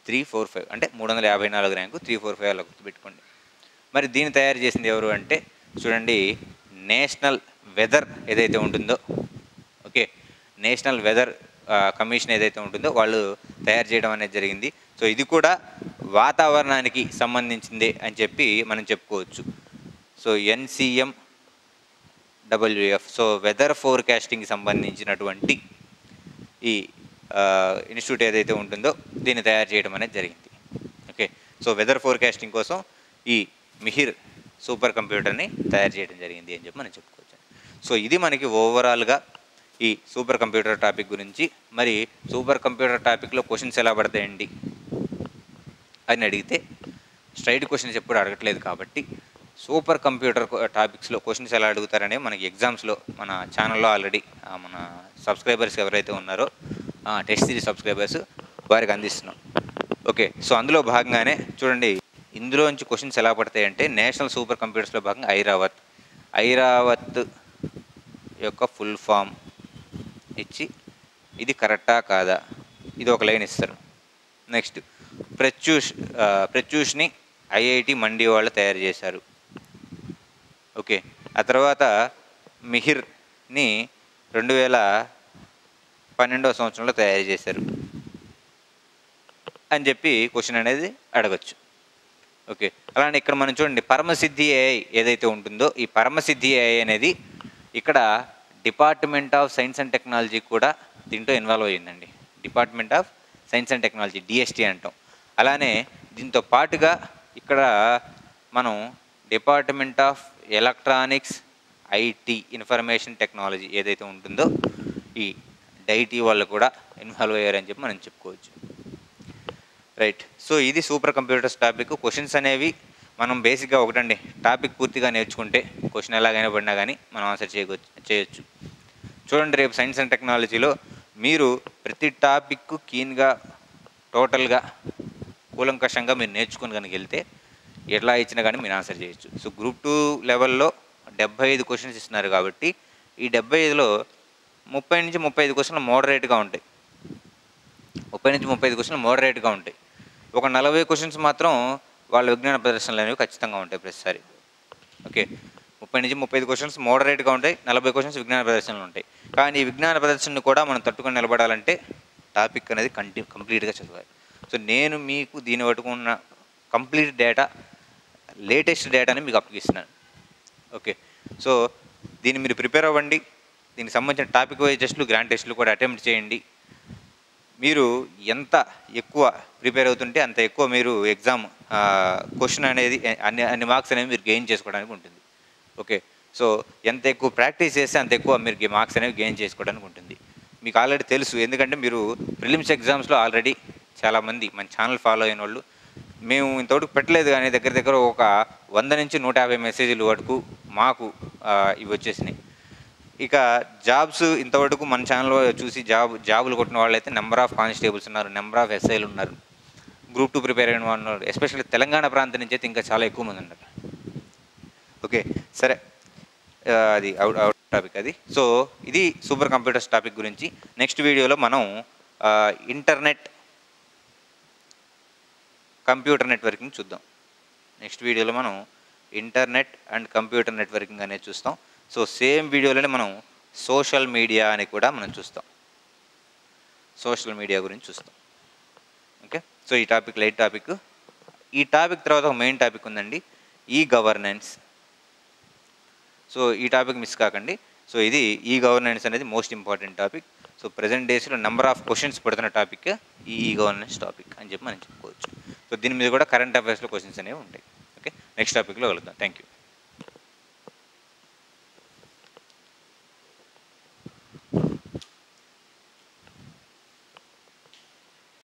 త్రీ ఫోర్ ఫైవ్ అంటే మూడు వందల యాభై నాలుగు ర్యాంకు త్రీ ఫోర్ ఫైవ్ అలా గుర్తుపెట్టుకోండి. మరి దీన్ని తయారు చేసింది ఎవరు అంటే చూడండి, నేషనల్ వెదర్ ఏదైతే ఉంటుందో, ఓకే, నేషనల్ వెదర్ కమిషన్ ఏదైతే ఉంటుందో వాళ్ళు తయారు చేయడం అనేది జరిగింది. సో ఇది కూడా వాతావరణానికి సంబంధించిందే అని చెప్పి మనం చెప్పుకోవచ్చు. So NCM WF, so weather ఫోర్కాస్టింగ్కి సంబంధించినటువంటి ఈ ఇన్స్టిట్యూట్ ఏదైతే ఉంటుందో దీన్ని తయారు చేయడం అనేది జరిగింది. ఓకే, సో వెదర్ ఫోర్కాస్టింగ్ కోసం ఈ మిహిర్ సూపర్ కంప్యూటర్ని తయారు చేయడం జరిగింది అని చెప్పి మనం చెప్పుకోవచ్చు. సో ఇది మనకి ఓవరాల్గా ఈ సూపర్ కంప్యూటర్ టాపిక్ గురించి. మరి సూపర్ కంప్యూటర్ టాపిక్లో క్వశ్చన్స్ ఎలా పడతాయండి అని అడిగితే స్ట్రైట్ క్వశ్చన్స్ ఎప్పుడు అడగట్లేదు కాబట్టి సూపర్ కంప్యూటర్ టాపిక్స్లో క్వశ్చన్స్ ఎలా అడుగుతారనే మనకి ఎగ్జామ్స్లో మన ఛానల్లో ఆల్రెడీ మన సబ్స్క్రైబర్స్ ఎవరైతే ఉన్నారో టెస్ట్ సిరీస్ సబ్స్క్రైబర్స్ వారికి అందిస్తున్నాం. ఓకే, సో అందులో భాగంగానే చూడండి, ఇందులోంచి క్వశ్చన్స్ ఎలా పడతాయంటే నేషనల్ సూపర్ కంప్యూటర్స్లో భాగంగా ఐరావత్ ఐరావత్ యొక్క ఫుల్ ఫామ్ ఇచ్చి ఇది కరెక్టా కాదా ఇది ఒక లైన్ ఇస్తారు. నెక్స్ట్ ప్రత్యూష్ ప్రత్యూష్ని ఐఐటి మండి వాళ్ళు తయారు చేశారు. ఓకే, ఆ తర్వాత మిహిర్ని రెండు వేల పన్నెండవ సంవత్సరంలో తయారు చేశారు అని చెప్పి క్వశ్చన్ అనేది అడగచ్చు. ఓకే, అలానే ఇక్కడ మనం చూడండి పరమసిద్ధి ఏఐ ఏదైతే ఉంటుందో ఈ పరమసిద్ధి ఏఐ అనేది ఇక్కడ department of science and technology కూడా దీంట్లో ఇన్వాల్వ్ అయ్యిందండి. Department of science and technology DST అంటాం. అలానే దీంతో పాటుగా ఇక్కడ మనం department of electronics IT information technology ఏదైతే ఉంటుందో ఈ డైటీ వాళ్ళు కూడా ఇన్వాల్వ్ అయ్యారని చెప్పి మనం చెప్పుకోవచ్చు. రైట్, సో ఇది సూపర్ కంప్యూటర్స్ టాపిక్. క్వశ్చన్స్ అనేవి మనం బేసిక్గా ఒకటండి, టాపిక్ పూర్తిగా నేర్చుకుంటే క్వశ్చన్ ఎలాగైనా పడినా కానీ మనం ఆన్సర్ చేయవచ్చు చేయొచ్చు చూడండి, రేపు సైన్స్ అండ్ టెక్నాలజీలో మీరు ప్రతి టాపిక్ కీన్గా టోటల్గా కూలంకషంగా మీరు నేర్చుకుని కనుక వెళ్తే ఎట్లా ఇచ్చినా కానీ మీరు ఆన్సర్ చేయొచ్చు. సో గ్రూప్ టూ లెవెల్లో డెబ్బై ఐదు క్వశ్చన్స్ ఇస్తున్నారు కాబట్టి ఈ డెబ్బై ఐదులో ముప్పై నుంచి ముప్పై ఐదు క్వశ్చన్లు మోడరేట్గా ఉంటాయి ముప్పై నుంచి ముప్పై ఐదు క్వశ్చన్లు మోడరేట్గా ఉంటాయి ఒక నలభై క్వశ్చన్స్ మాత్రం వాళ్ళ విజ్ఞాన ప్రదర్శనలు అనేవి ఖచ్చితంగా ఉంటాయి ప్రతిసారి. ఓకే, ముప్పై నుంచి ముప్పై ఐదు క్వశ్చన్స్ మోడరేట్గా ఉంటాయి, నలభై క్వశ్చన్స్ విజ్ఞాన ప్రదర్శనలు ఉంటాయి. కానీ ఈ విజ్ఞాన ప్రదర్శనను కూడా మనం తట్టుకొని నిలబడాలంటే టాపిక్ అనేది కంటి కంప్లీట్గా చదవాలి. సో నేను మీకు దీన్ని పట్టుకున్న కంప్లీట్ డేటా లేటెస్ట్ డేటాని మీకు అప్పగిస్తున్నాను. ఓకే, సో దీన్ని మీరు ప్రిపేర్ అవ్వండి. దీనికి సంబంధించిన టాపిక్ వైజ్ టెస్టులు గ్రాండ్ టెస్టులు కూడా అటెంప్ట్ చేయండి. మీరు ఎంత ఎక్కువ ప్రిపేర్ అవుతుంటే అంత ఎక్కువ మీరు ఎగ్జామ్ క్వశ్చన్ అనేది అన్ని అన్ని మార్క్స్ అనేవి మీరు గెయిన్ చేసుకోవడానికి ఉంటుంది. ఓకే, సో ఎంత ఎక్కువ ప్రాక్టీస్ చేస్తే అంత ఎక్కువ మీరు మార్క్స్ అనేవి గెయిన్ చేసుకోవడానికి ఉంటుంది. మీకు ఆల్రెడీ తెలుసు, ఎందుకంటే మీరు ప్రిలిమ్స్ ఎగ్జామ్స్లో ఆల్రెడీ చాలామంది మన ఛానల్ ఫాలో అయిన వాళ్ళు మేము ఇంతవరకు పెట్టలేదు కానీ దగ్గర దగ్గర ఒక వంద నుంచి నూట యాభై మెసేజ్లు వరకు మాకు ఇవి వచ్చేసినాయి. ఇక జాబ్స్ ఇంతవరకు మన ఛానల్లో చూసి జాబ్ జాబులు కొట్టిన వాళ్ళైతే నెంబర్ ఆఫ్ కానిస్టేబుల్స్ ఉన్నారు, నెంబర్ ఆఫ్ ఎస్ఐలు ఉన్నారు, గ్రూప్ టూ ప్రిపేర్ అయిన వాళ్ళు ఉన్నారు. ఎస్పెషల్లీ తెలంగాణ ప్రాంతం నుంచి అయితే ఇంకా చాలా ఎక్కువ మంది ఉన్నారు. ఓకే, సరే, అది అవుట్ అవుట్ టాపిక్ అది. సో ఇది సూపర్ కంప్యూటర్స్ టాపిక్ గురించి. నెక్స్ట్ వీడియోలో మనం ఇంటర్నెట్ కంప్యూటర్ నెట్వర్కింగ్ చూద్దాం. నెక్స్ట్ వీడియోలో మనం ఇంటర్నెట్ అండ్ కంప్యూటర్ నెట్వర్కింగ్ అనేది చూస్తాం. సో సేమ్ వీడియోలోనే మనం సోషల్ మీడియా అని కూడా మనం చూస్తాం, సోషల్ మీడియా గురించి చూస్తాం. ఓకే, సో ఈ టాపిక్ లైట్ టాపిక్. ఈ టాపిక్ తర్వాత ఒక మెయిన్ టాపిక్ ఉందండి, ఈ గవర్నెన్స్. సో ఈ టాపిక్ మిస్ కాకండి. సో ఇది ఈ గవర్నెన్స్ అనేది most important topic. So present డేస్లో నెంబర్ ఆఫ్ క్వశ్చన్స్ పడుతున్న టాపిక్ ఈ ఈ గవర్నెన్స్ టాపిక్ అని చెప్పి మనం చెప్పుకోవచ్చు. సో దీని మీద కూడా కరెంట్ అఫైర్స్లో క్వశ్చన్స్ అనేవి ఉంటాయి. ఓకే, నెక్స్ట్ టాపిక్లో కలుద్దాం. Thank you.